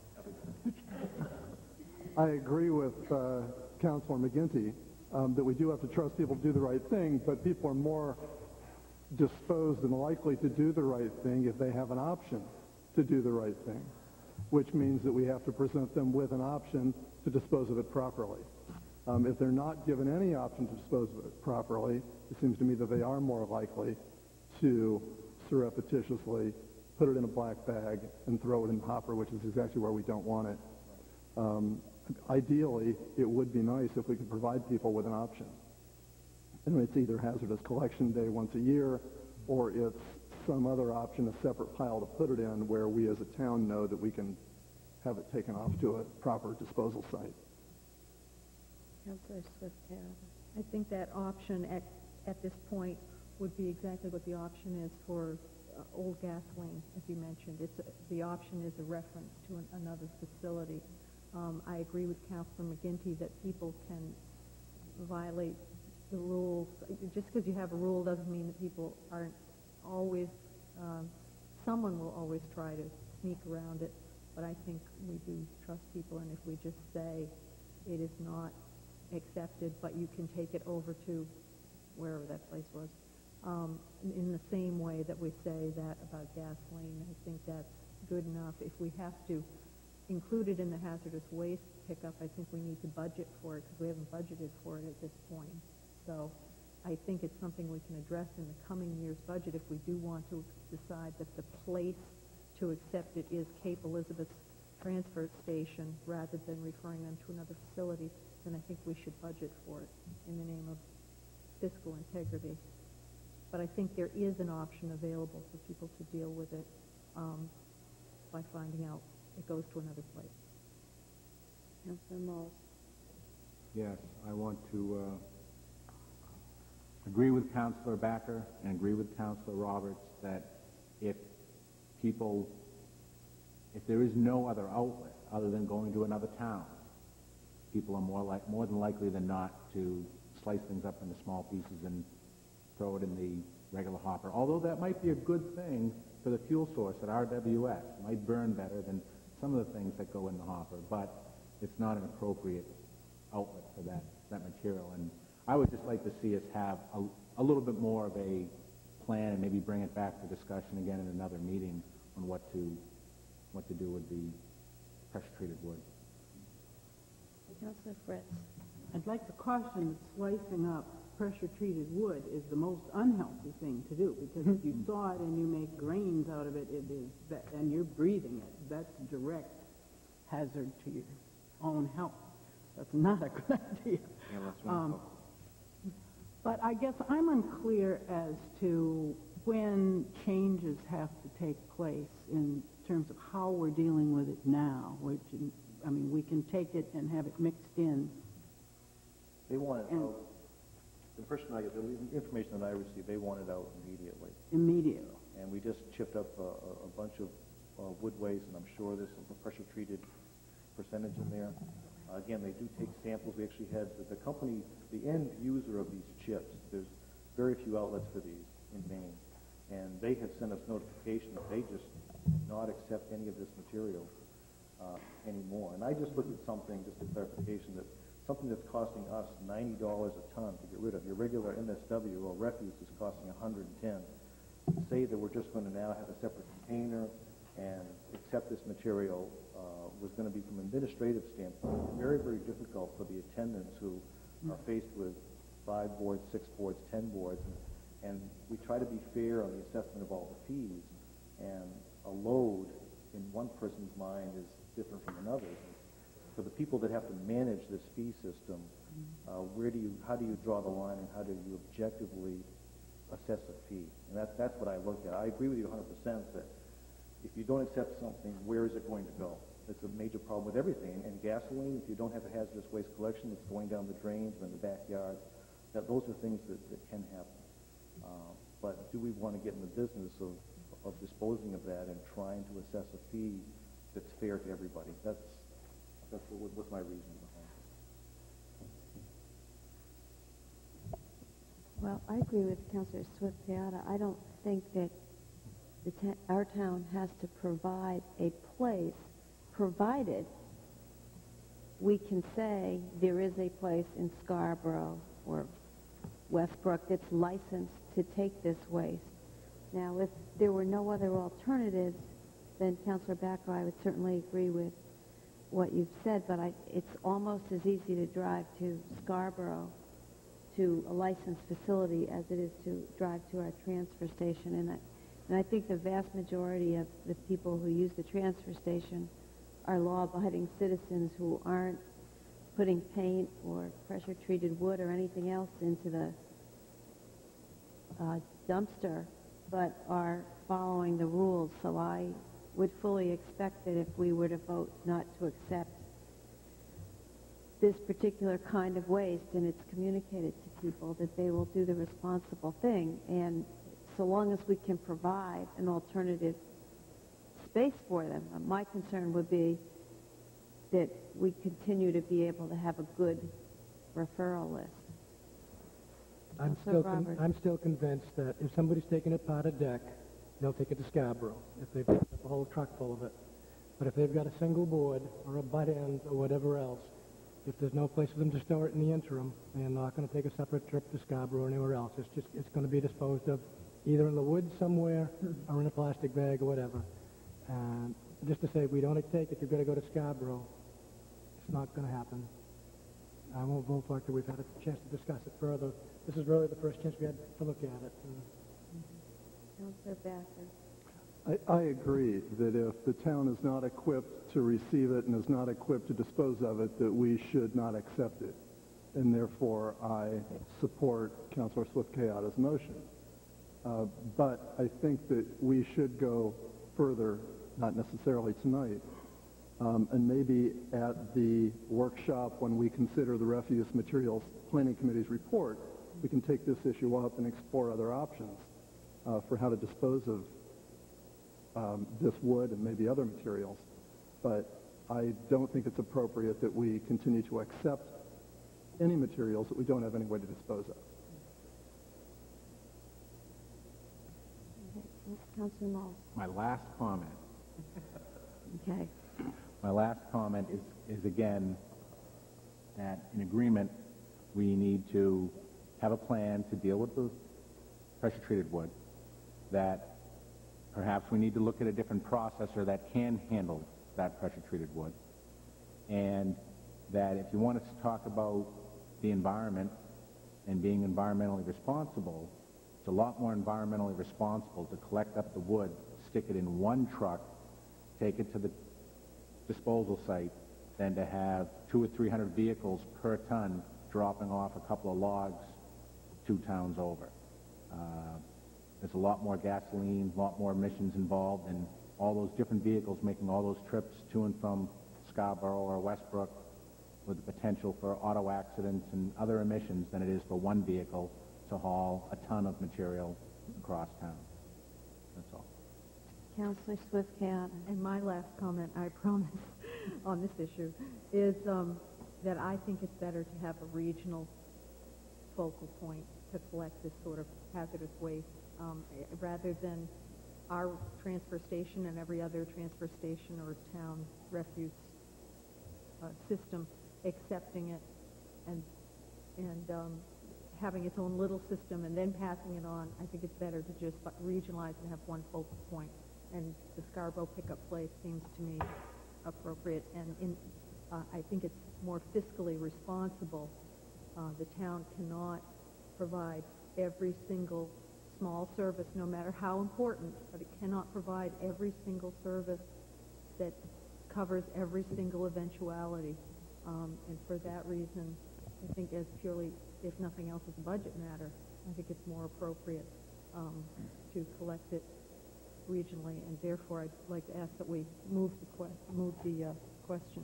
I agree with uh, Councilor McGinty um, that we do have to trust people to do the right thing, but people are more disposed and likely to do the right thing if they have an option to do the right thing, which means that we have to present them with an option to dispose of it properly. Um, if they're not given any option to dispose of it properly, it seems to me that they are more likely to surreptitiously put it in a black bag and throw it in the hopper, which is exactly where we don't want it. Um, ideally, it would be nice if we could provide people with an option. And it's either hazardous collection day once a year, or it's some other option, a separate pile to put it in, where we as a town know that we can have it taken off to a proper disposal site. Councilor Swift, I think that option at, at this point would be exactly what the option is for uh, old gasoline, as you mentioned. It's a, the option is a reference to an, another facility. Um, I agree with Councilor McGinty that people can violate the rules. Just because you have a rule doesn't mean that people aren't always, um, someone will always try to sneak around it, but I think we do trust people, and if we just say it is not accepted, but you can take it over to wherever that place was, um, in, in the same way that we say that about gasoline, I think that's good enough. If we have to include it in the hazardous waste pickup, I think we need to budget for it, because we haven't budgeted for it at this point. So I think it's something we can address in the coming year's budget if we do want to decide that the place to accept it is Cape Elizabeth's transfer station rather than referring them to another facility, then I think we should budget for it in the name of fiscal integrity. But I think there is an option available for people to deal with it um, by finding out it goes to another place. Councilor Moles. Yes, I want to uh, agree with Councilor Backer and agree with Councilor Roberts that if people, if there is no other outlet other than going to another town, people are more like more than likely than not to slice things up into small pieces and throw it in the regular hopper. Although that might be a good thing for the fuel source at R W S. It might burn better than some of the things that go in the hopper, but it's not an appropriate outlet for that, that material. And I would just like to see us have a, a little bit more of a plan and maybe bring it back for discussion again in another meeting on what to, what to do with the pressure-treated wood. Councilor Fritz. I'd like to caution that slicing up pressure-treated wood is the most unhealthy thing to do, because if you saw it and you make grains out of it, it is that, and you're breathing it, that's a direct hazard to your own health. That's not a good idea. Yeah, that's um, but I guess I'm unclear as to when changes have to take place in terms of how we're dealing with it now, which, I mean, we can take it and have it mixed in. They want it out. The person I get, the information that I received, they want it out immediately. Immediately. And we just chipped up a, a, a bunch of uh, wood waste, and I'm sure there's some pressure-treated percentage in there. Uh, again, they do take samples. We actually had the, the company, the end user of these chips. There's very few outlets for these in Maine, and they have sent us notification that they just not accept any of this material uh, anymore. And I just looked at something, just a clarification, that something that's costing us ninety dollars a ton to get rid of. Your regular M S W or refuse is costing one hundred ten. To say that we're just going to now have a separate container and accept this material uh, was going to be, from an administrative standpoint, very, very difficult for the attendants who are faced with five boards, six boards, ten boards. And, and we try to be fair on the assessment of all the fees. And a load in one person's mind is different from another's. For the people that have to manage this fee system, uh, where do you, how do you draw the line, and how do you objectively assess a fee? And that, that's what I look at. I agree with you one hundred percent that if you don't accept something, where is it going to go? It's a major problem with everything. And gasoline, if you don't have a hazardous waste collection, it's going down the drains or in the backyard. That, those are things that, that can happen. Uh, but do we want to get in the business of, of disposing of that and trying to assess a fee that's fair to everybody? That's That's what, what's my reason behind it. Well, I agree with Councilor Swift-Piata. I don't think that the ta our town has to provide a place, provided we can say there is a place in Scarborough or Westbrook that's licensed to take this waste. Now, if there were no other alternatives, then Councilor Bacco, I would certainly agree with what you've said, but I, it's almost as easy to drive to Scarborough to a licensed facility as it is to drive to our transfer station. And I, and I think the vast majority of the people who use the transfer station are law-abiding citizens who aren't putting paint or pressure-treated wood or anything else into the uh, dumpster, but are following the rules. So I would fully expect that if we were to vote not to accept this particular kind of waste and it's communicated to people, that they will do the responsible thing. And so long as we can provide an alternative space for them, uh, my concern would be that we continue to be able to have a good referral list. I'm Councilor still, con- Roberts. I'm still convinced that if somebody's taking it part of deck, they'll take it to Scarborough, if they've got a whole truck full of it. But if they've got a single board or a butt end or whatever else, if there's no place for them to store it in the interim, they're not going to take a separate trip to Scarborough or anywhere else. It's just, it's going to be disposed of either in the woods somewhere or in a plastic bag or whatever. And just to say, we don't take it, you've got to go to Scarborough, it's not going to happen. I won't vote for it till we've had a chance to discuss it further. This is really the first chance we had to look at it. And Councilor Backer. I, I agree that if the town is not equipped to receive it and is not equipped to dispose of it, that we should not accept it. And therefore, I support Councilor Swift-Kayada's motion. Uh, but I think that we should go further, not necessarily tonight, um, and maybe at the workshop when we consider the Refuse Materials Planning Committee's report, we can take this issue up and explore other options uh, for how to dispose of um, this wood and maybe other materials. But I don't think it's appropriate that we continue to accept any materials that we don't have any way to dispose of. Councilor Moll. My last comment. Okay. My last comment is, is again, that in agreement, we need to have a plan to deal with the pressure-treated wood, that perhaps we need to look at a different processor that can handle that pressure-treated wood, and that if you want us to talk about the environment and being environmentally responsible, it's a lot more environmentally responsible to collect up the wood, stick it in one truck, take it to the disposal site, than to have two or three hundred vehicles per ton dropping off a couple of logs two towns over. Uh, there's a lot more gasoline, a lot more emissions involved, and all those different vehicles making all those trips to and from Scarborough or Westbrook with the potential for auto accidents and other emissions than it is for one vehicle to haul a ton of material across town. That's all. Councilor Swift-Kayada. And my last comment, I promise, on this issue, is um, that I think it's better to have a regional focal point to collect this sort of hazardous waste, um, rather than our transfer station and every other transfer station or town refuse uh, system accepting it and and um, having its own little system and then passing it on. I think it's better to just regionalize and have one focal point. And the Scarborough pickup place seems to me appropriate. And in, uh, I think it's more fiscally responsible. Uh, the town cannot provide every single small service, no matter how important, but it cannot provide every single service that covers every single eventuality. Um, and for that reason, I think as purely, if nothing else, as a budget matter, I think it's more appropriate um, to collect it regionally, and therefore I'd like to ask that we move the, que move the uh, question.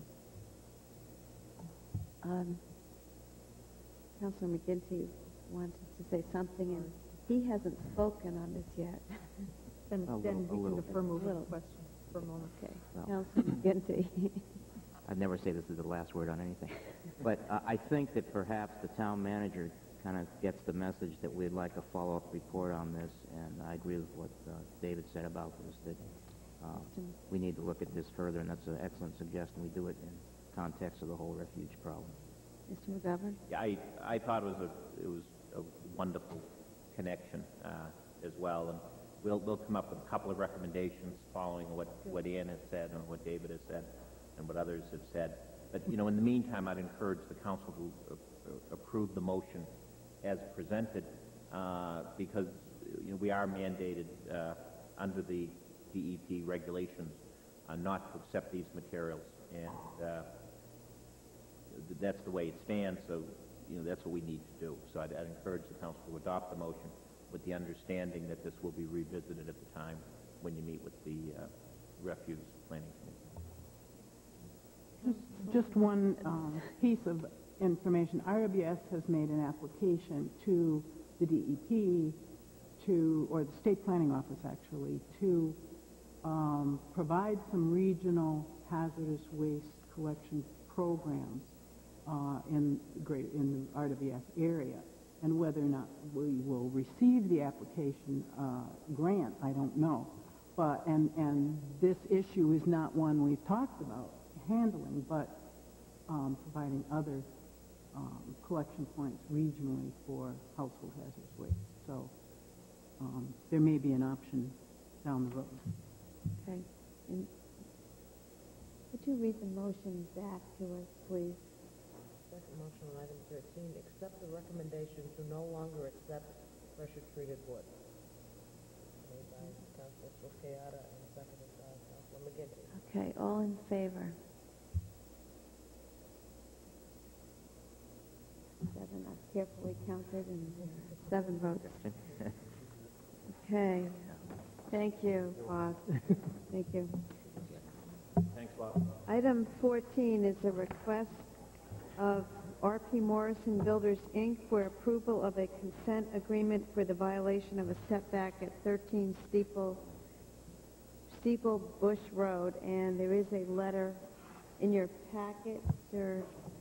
Um, Councilor McGinty wanted to say something, and he hasn't spoken on this yet. Then, A then little- a we little can defer bit. moving Little. the question for a moment. Okay. Well. Councilor McGinty. I'd never say this is the last word on anything. But uh, I think that perhaps the town manager kind of gets the message that we'd like a follow-up report on this, and I agree with what uh, David said about this, that uh, we need to look at this further, and that's an excellent suggestion. We do it in context of the whole refuge problem. Mister McGovern? Yeah, I, I thought it was a, it was a wonderful connection uh, as well. And we'll, we'll come up with a couple of recommendations following what, what Ann has said and what David has said and what others have said. But, you know, in the meantime, I'd encourage the council to uh, approve the motion as presented, uh, because, you know, we are mandated uh, under the D E P regulations uh, not to accept these materials, and uh, that's the way it stands, so, you know, that's what we need to do. So I'd, I'd encourage the council to adopt the motion with the understanding that this will be revisited at the time when you meet with the uh, refuse planning committee. Just, just one um, piece of information. I R B S has made an application to the D E P, to, or the State Planning Office actually, to um, provide some regional hazardous waste collection programs uh, in, great, in the R W S area. And whether or not we will receive the application uh, grant, I don't know. But, and, and this issue is not one we've talked about handling, but um, providing other um, collection points regionally for household hazardous waste. So um, there may be an option down the road. Okay. And could you read the motion back to us, please? Second motion on item thirteen, accept the recommendation to no longer accept pressure-treated wood. Made by Councilor Swisciata and seconded by Councilor McGinty. Okay, all in favor? Seven, I've carefully counted, and seven votes. Okay. Thank you, Bob. Thank you. Thanks, Bob. Item fourteen is a request of R P Morrison Builders, Incorporated for approval of a consent agreement for the violation of a setback at thirteen Steeple, Steeple Bush Road, and there is a letter in your packet. Is there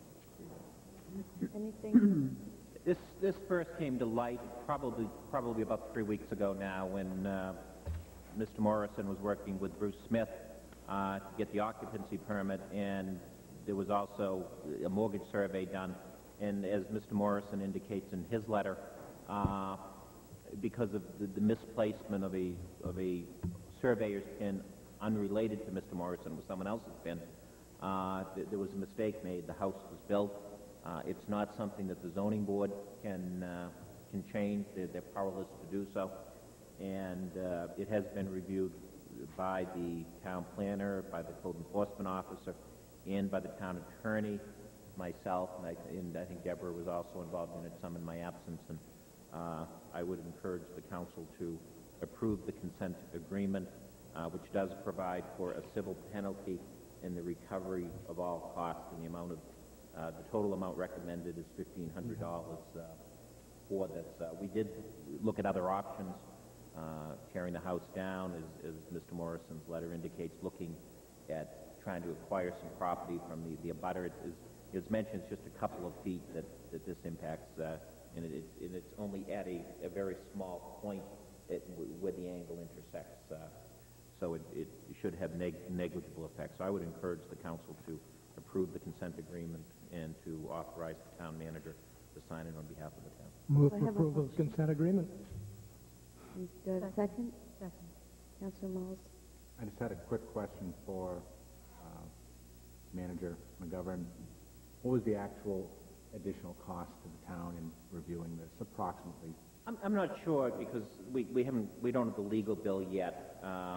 anything? This, this first came to light probably, probably about three weeks ago now when uh, Mister Morrison was working with Bruce Smith uh, to get the occupancy permit, and there was also a mortgage survey done. And as Mister Morrison indicates in his letter, uh, because of the, the misplacement of a, of a surveyor's pin unrelated to Mister Morrison with someone else's pin, uh, th there was a mistake made. The house was built. Uh, it's not something that the zoning board can, uh, can change. They're, they're powerless to do so. And uh, it has been reviewed by the town planner, by the code enforcement officer, and by the town attorney, myself, and I, and I think Deborah was also involved in it, some in my absence. And uh, I would encourage the council to approve the consent agreement, uh, which does provide for a civil penalty in the recovery of all costs in the amount of Uh, the total amount recommended is fifteen hundred dollars uh, for this. Uh, we did look at other options, uh, tearing the house down, as, as Mister Morrison's letter indicates, looking at trying to acquire some property from the, the abutter. It is, it's mentioned it's just a couple of feet that, that this impacts, uh, and, it, it, and it's only at a, a very small point at, where the angle intersects. Uh, so it, it should have neg negligible effect. So I would encourage the council to approve the consent agreement and to authorize the town manager to sign it on behalf of the town. Move for approval of consent agreement. Do I have a second? Second. Councilor Moles? I just had a quick question for uh, Manager McGovern. What was the actual additional cost to the town in reviewing this, approximately? I'm, I'm not sure because we, we haven't, we don't have the legal bill yet. Uh,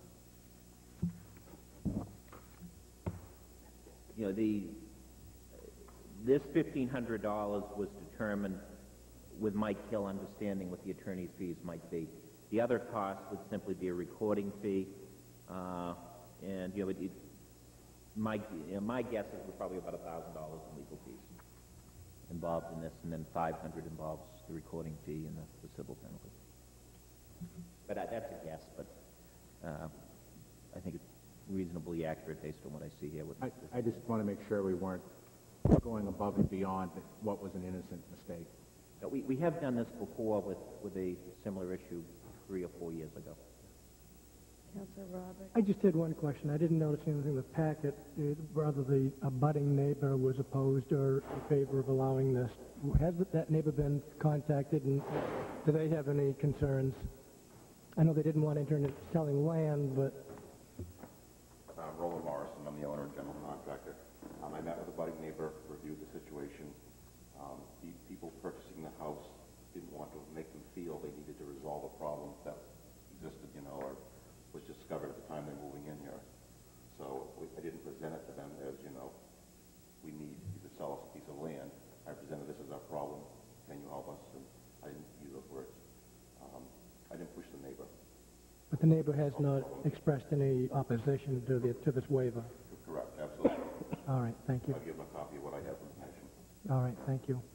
you know, the, this fifteen hundred dollars was determined with Mike Hill understanding what the attorney's fees might be. The other cost would simply be a recording fee, uh, and you know, it, it, my, you know, my guess is we're probably about a thousand dollars in legal fees involved in this, and then five hundred involves the recording fee and the, the civil penalty. But uh, that's a guess, but uh, I think it's reasonably accurate based on what I see here. With I, I just want to make sure we weren't going above and beyond what was an innocent mistake. No, we, we have done this before with, with a similar issue three or four years ago. Councilor Roberts? I just had one question. I didn't notice anything in the packet, uh, whether the abutting neighbor was opposed or in favor of allowing this. Has that neighbor been contacted, and do they have any concerns? I know they didn't want to enter into selling land, but Uh, Roland Morrison, I'm the owner and general contractor. Um, I met with a budding neighbor, reviewed the situation. Um, the people purchasing the house didn't want to make them feel they needed to resolve a problem that existed, you know, or was discovered at the time they're moving in here. So we, I didn't present it to them as, you know, we need you to sell us a piece of land. I presented this as our problem. Can you help us? And I didn't use those words. Um, I didn't push the neighbor. but the neighbor has not expressed any opposition to the to this waiver. Correct, absolutely. All right, thank you. I'll give them a copy of what I have from the petition. All right, thank you.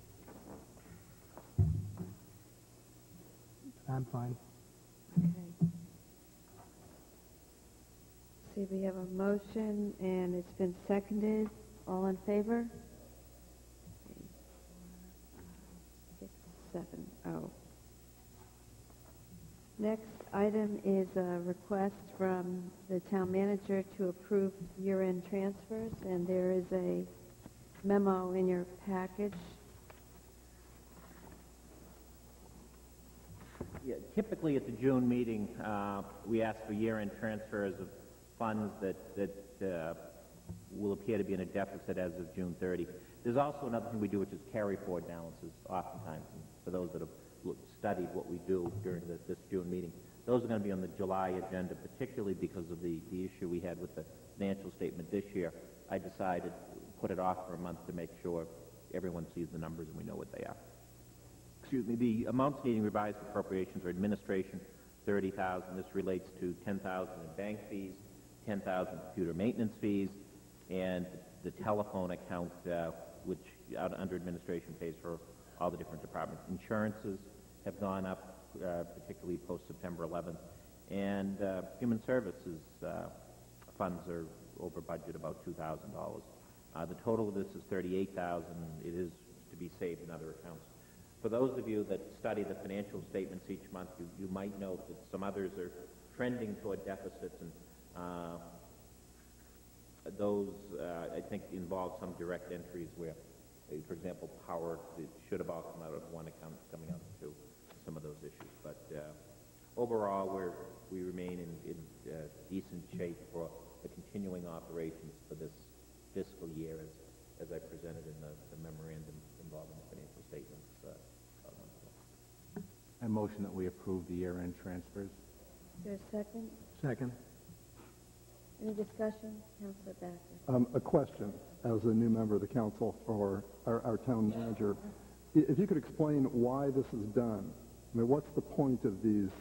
I'm fine. Okay. See, we have a motion, and it's been seconded. All in favor? Three, four, six, seven, oh. Next item is a request from the town manager to approve year-end transfers, and there is a memo in your package. Yeah, typically at the June meeting, uh, we ask for year-end transfers of funds that, that uh, will appear to be in a deficit as of June thirtieth. There's also another thing we do, which is carry forward balances, oftentimes. And for those that have looked, studied what we do during the, this June meeting, those are going to be on the July agenda, particularly because of the, the issue we had with the financial statement this year. I decided to put it off for a month to make sure everyone sees the numbers and we know what they are. Excuse me, the amounts needing revised appropriations are administration, thirty thousand dollars. This relates to ten thousand dollars in bank fees, ten thousand dollars computer maintenance fees, and the telephone account, uh, which out under administration pays for all the different departments. Insurances have gone up, uh, particularly post-September eleventh, and uh, human services uh, funds are over budget about two thousand dollars. Uh, the total of this is thirty-eight thousand dollars. It is to be saved in other accounts. For those of you that study the financial statements each month, you, you might note that some others are trending toward deficits, and uh, those, uh, I think, involve some direct entries where, uh, for example, power, it should have all come out of one account, coming out of two, some of those issues. But uh, overall, we're, we remain in, in uh, decent shape for the continuing operations for this fiscal year, as, as I presented in the, the memorandum involving the financial statements. Uh, I motion that we approve the year-end transfers. Is there a second? Second. Any discussion? Councilor Backer. Um, a question, as a new member of the council or our, our town manager. I- If you could explain why this is done. I mean, what's the point of these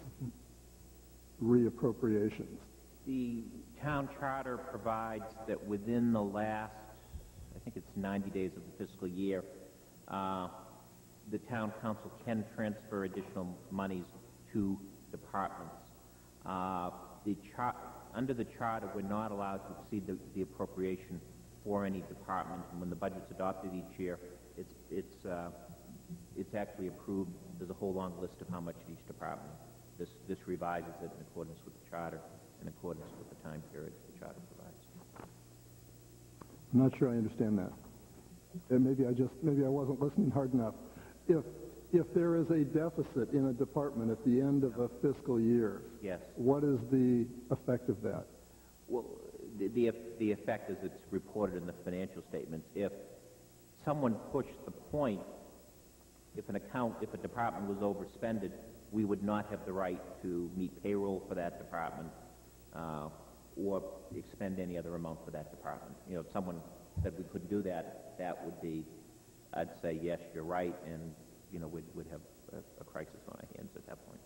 reappropriations? The town charter provides that within the last, I think it's ninety days of the fiscal year, uh, the town council can transfer additional monies to departments. Uh, the char under the charter, we're not allowed to exceed the, the appropriation for any department. And when the budget's adopted each year, it's, it's, uh, it's actually approved. There's a whole long list of how much each department. This, this revises it in accordance with the charter, in accordance with the time period the charter provides. I'm not sure I understand that. And maybe I just, maybe I wasn't listening hard enough. If, if there is a deficit in a department at the end of a fiscal year, yes, what is the effect of that? Well, the, the, the effect is it's reported in the financial statements. If someone pushed the point, if an account, if a department was overspended, we would not have the right to meet payroll for that department uh, or expend any other amount for that department. You know, if someone said we couldn't do that, that would be, I'd say, yes, you're right, and, you know, we'd, we'd have a, a crisis on our hands at that point.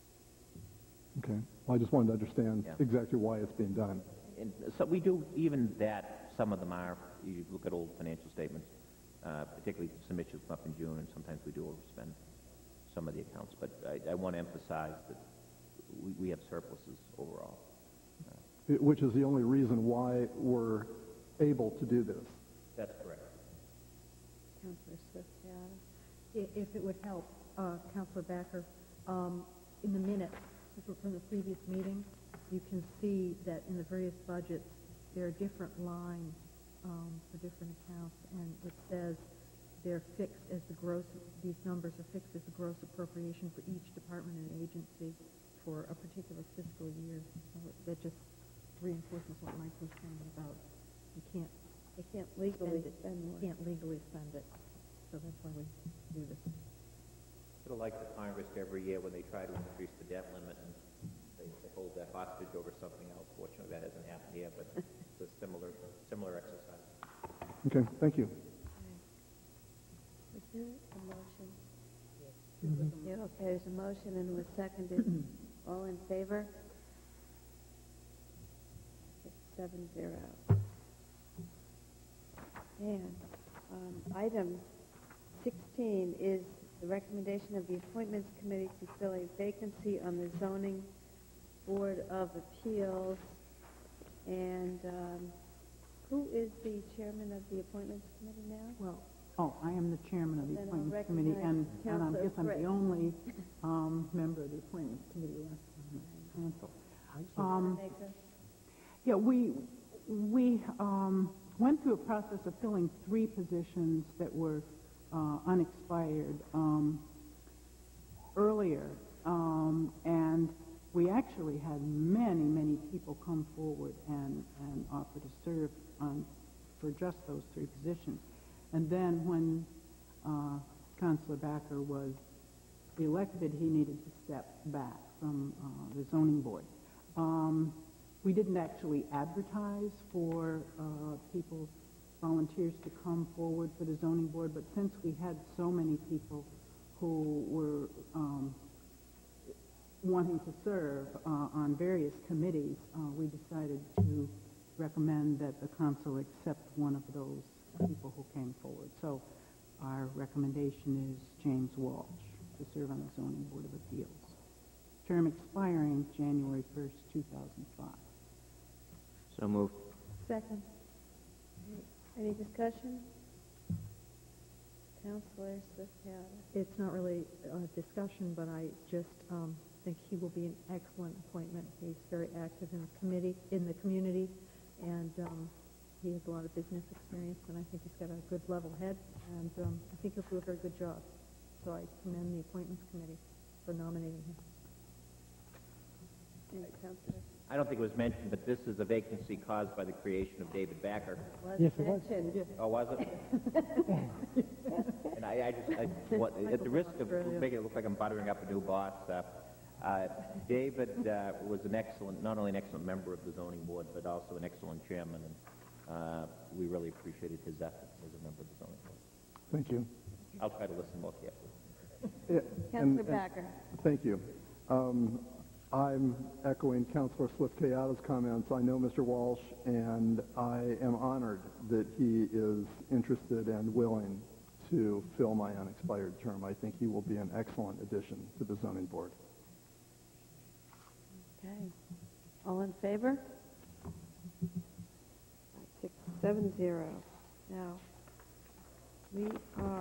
Okay. Well, I just wanted to understand Yeah. exactly why it's being done. And so we do, even that, some of them are, you look at old financial statements, uh, particularly some issues come up in June, and sometimes we do overspend some of the accounts. But I, I want to emphasize that we, we have surpluses overall. It- which is the only reason why we're able to do this. That's correct. Councilor Swift, I- If it would help, uh, Councilor Backer, um, in the minutes from the previous meeting, you can see that in the various budgets, there are different lines um, for different accounts, and it says they're fixed as the gross, these numbers are fixed as the gross appropriation for each department and agency for a particular fiscal year. So that just reinforces what Mike was saying about you can't They can't legally spend it. spend more. Can't legally spend it. So that's why we do this. Sort of like the Congress every year when they try to increase the debt limit and they, they hold that hostage over something else. Fortunately, that hasn't happened here, but it's a similar, similar exercise. Okay, thank you. Was there a motion? Mhm. Yeah, okay, there's a motion and it was seconded. All in favor? It's seven zero. And um, item sixteen is the recommendation of the Appointments Committee to fill a vacancy on the Zoning Board of Appeals. And um, who is the chairman of the Appointments Committee now? Well, oh, I am the chairman of the Then I'll Appointments Committee, recognize and, and I Councilor guess I'm Britt. the only um, member of the Appointments Committee left on the council. Um, Maker? yeah, we we um, went through a process of filling three positions that were uh, unexpired um, earlier, um, and we actually had many, many people come forward and, and offer to serve on for just those three positions. And then when uh, Councilor Backer was elected, he needed to step back from uh, the zoning board. Um, we didn't actually advertise for uh, people, volunteers to come forward for the zoning board, but since we had so many people who were um, wanting to serve uh, on various committees, uh, we decided to recommend that the council accept one of those people who came forward. So our recommendation is James Walsh to serve on the Zoning Board of Appeals. Term expiring January first, two thousand five. So moved. Second. Any discussion? Councilor Swift-Howard. It's not really a discussion, but I just um, think he will be an excellent appointment. He's very active in the committee, in the community, and um, he has a lot of business experience, and I think he's got a good level head, and um, I think he'll do a very good job. So I commend the Appointments Committee for nominating him. And Councilor. I don't think it was mentioned, but this is a vacancy caused by the creation of David Backer. Was Yes, it was. mentioned. Oh, was it? And I, I just, I, what, at the risk of making it look like I'm buttering up a new boss, uh, uh, David uh, was an excellent, not only an excellent member of the zoning board, but also an excellent chairman, and uh, we really appreciated his efforts as a member of the zoning board. Thank you. I'll try to listen more carefully. Yeah, and- Councilor and- Backer. Thank you. Um, I'm echoing Councilor Swift-Kayada's comments. I know Mister Walsh, and I am honored that he is interested and willing to fill my unexpired term. I think he will be an excellent addition to the zoning board. Okay. All in favor? Six, seven, zero. Now, we are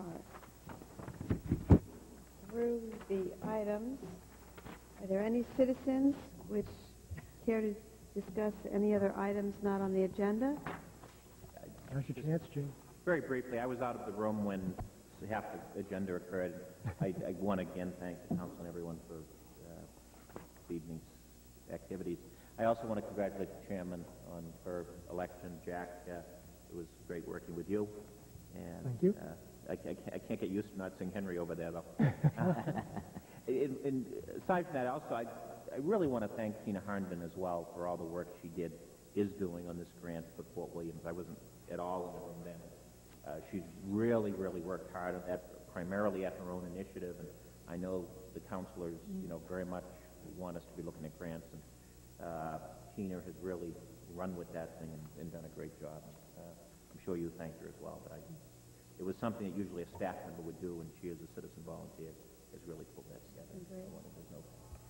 through the items. Are there any citizens which care to discuss any other items not on the agenda? Now's your chance, Jim. Very briefly, I was out of the room when half the agenda occurred. I, I want to again thank the council and everyone for uh, this evening's activities. I also want to congratulate the chairman on her election, Jack. Uh, it was great working with you. And, Thank you. Uh, I, I, can't, I can't get used to not seeing Henry over there, though. and, and aside from that, also, I, I really want to thank Tina Harnden as well for all the work she did, is doing on this grant for Fort Williams. I wasn't at all in the room then. Uh, she's really, really worked hard at that, primarily at her own initiative, and I know the councilors, you know, very much want us to be looking at grants, and uh, Tina has really run with that thing and, and done a great job. Uh, I'm sure you thanked her as well, but I, it was something that usually a staff member would do, and she, as a citizen volunteer, has really pulled that together. Great. I wanted to know.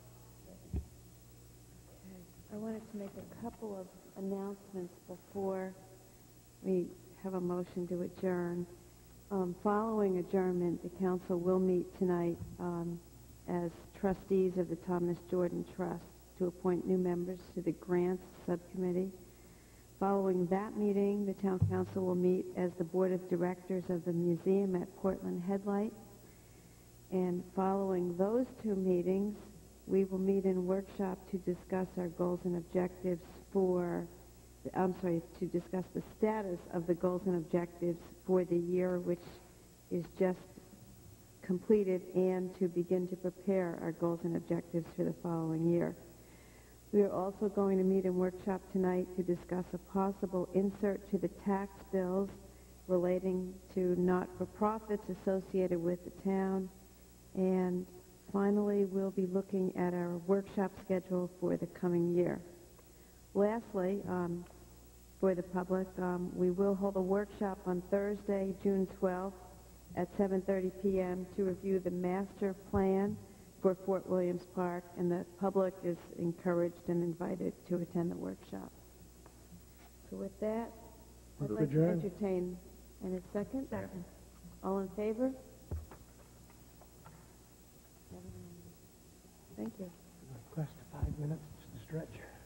Okay. I wanted to make a couple of announcements before we have a motion to adjourn. Um, following adjournment, the council will meet tonight um, as trustees of the Thomas Jordan Trust to appoint new members to the Grants Subcommittee. Following that meeting, the town council will meet as the board of directors of the museum at Portland Headlight. And following those two meetings, we will meet in workshop to discuss our goals and objectives for, I'm sorry, to discuss the status of the goals and objectives for the year which is just completed and to begin to prepare our goals and objectives for the following year. We are also going to meet in workshop tonight to discuss a possible insert to the tax bills relating to not-for-profits associated with the town. And finally, we'll be looking at our workshop schedule for the coming year. Lastly, um, for the public, um, we will hold a workshop on Thursday, June twelfth at seven thirty p m to review the master plan for Fort Williams Park, and the public is encouraged and invited to attend the workshop. So with that, I'd Move like to adjourned. entertain, and a second? Second. All in favor? Thank you. Request five minutes to stretch.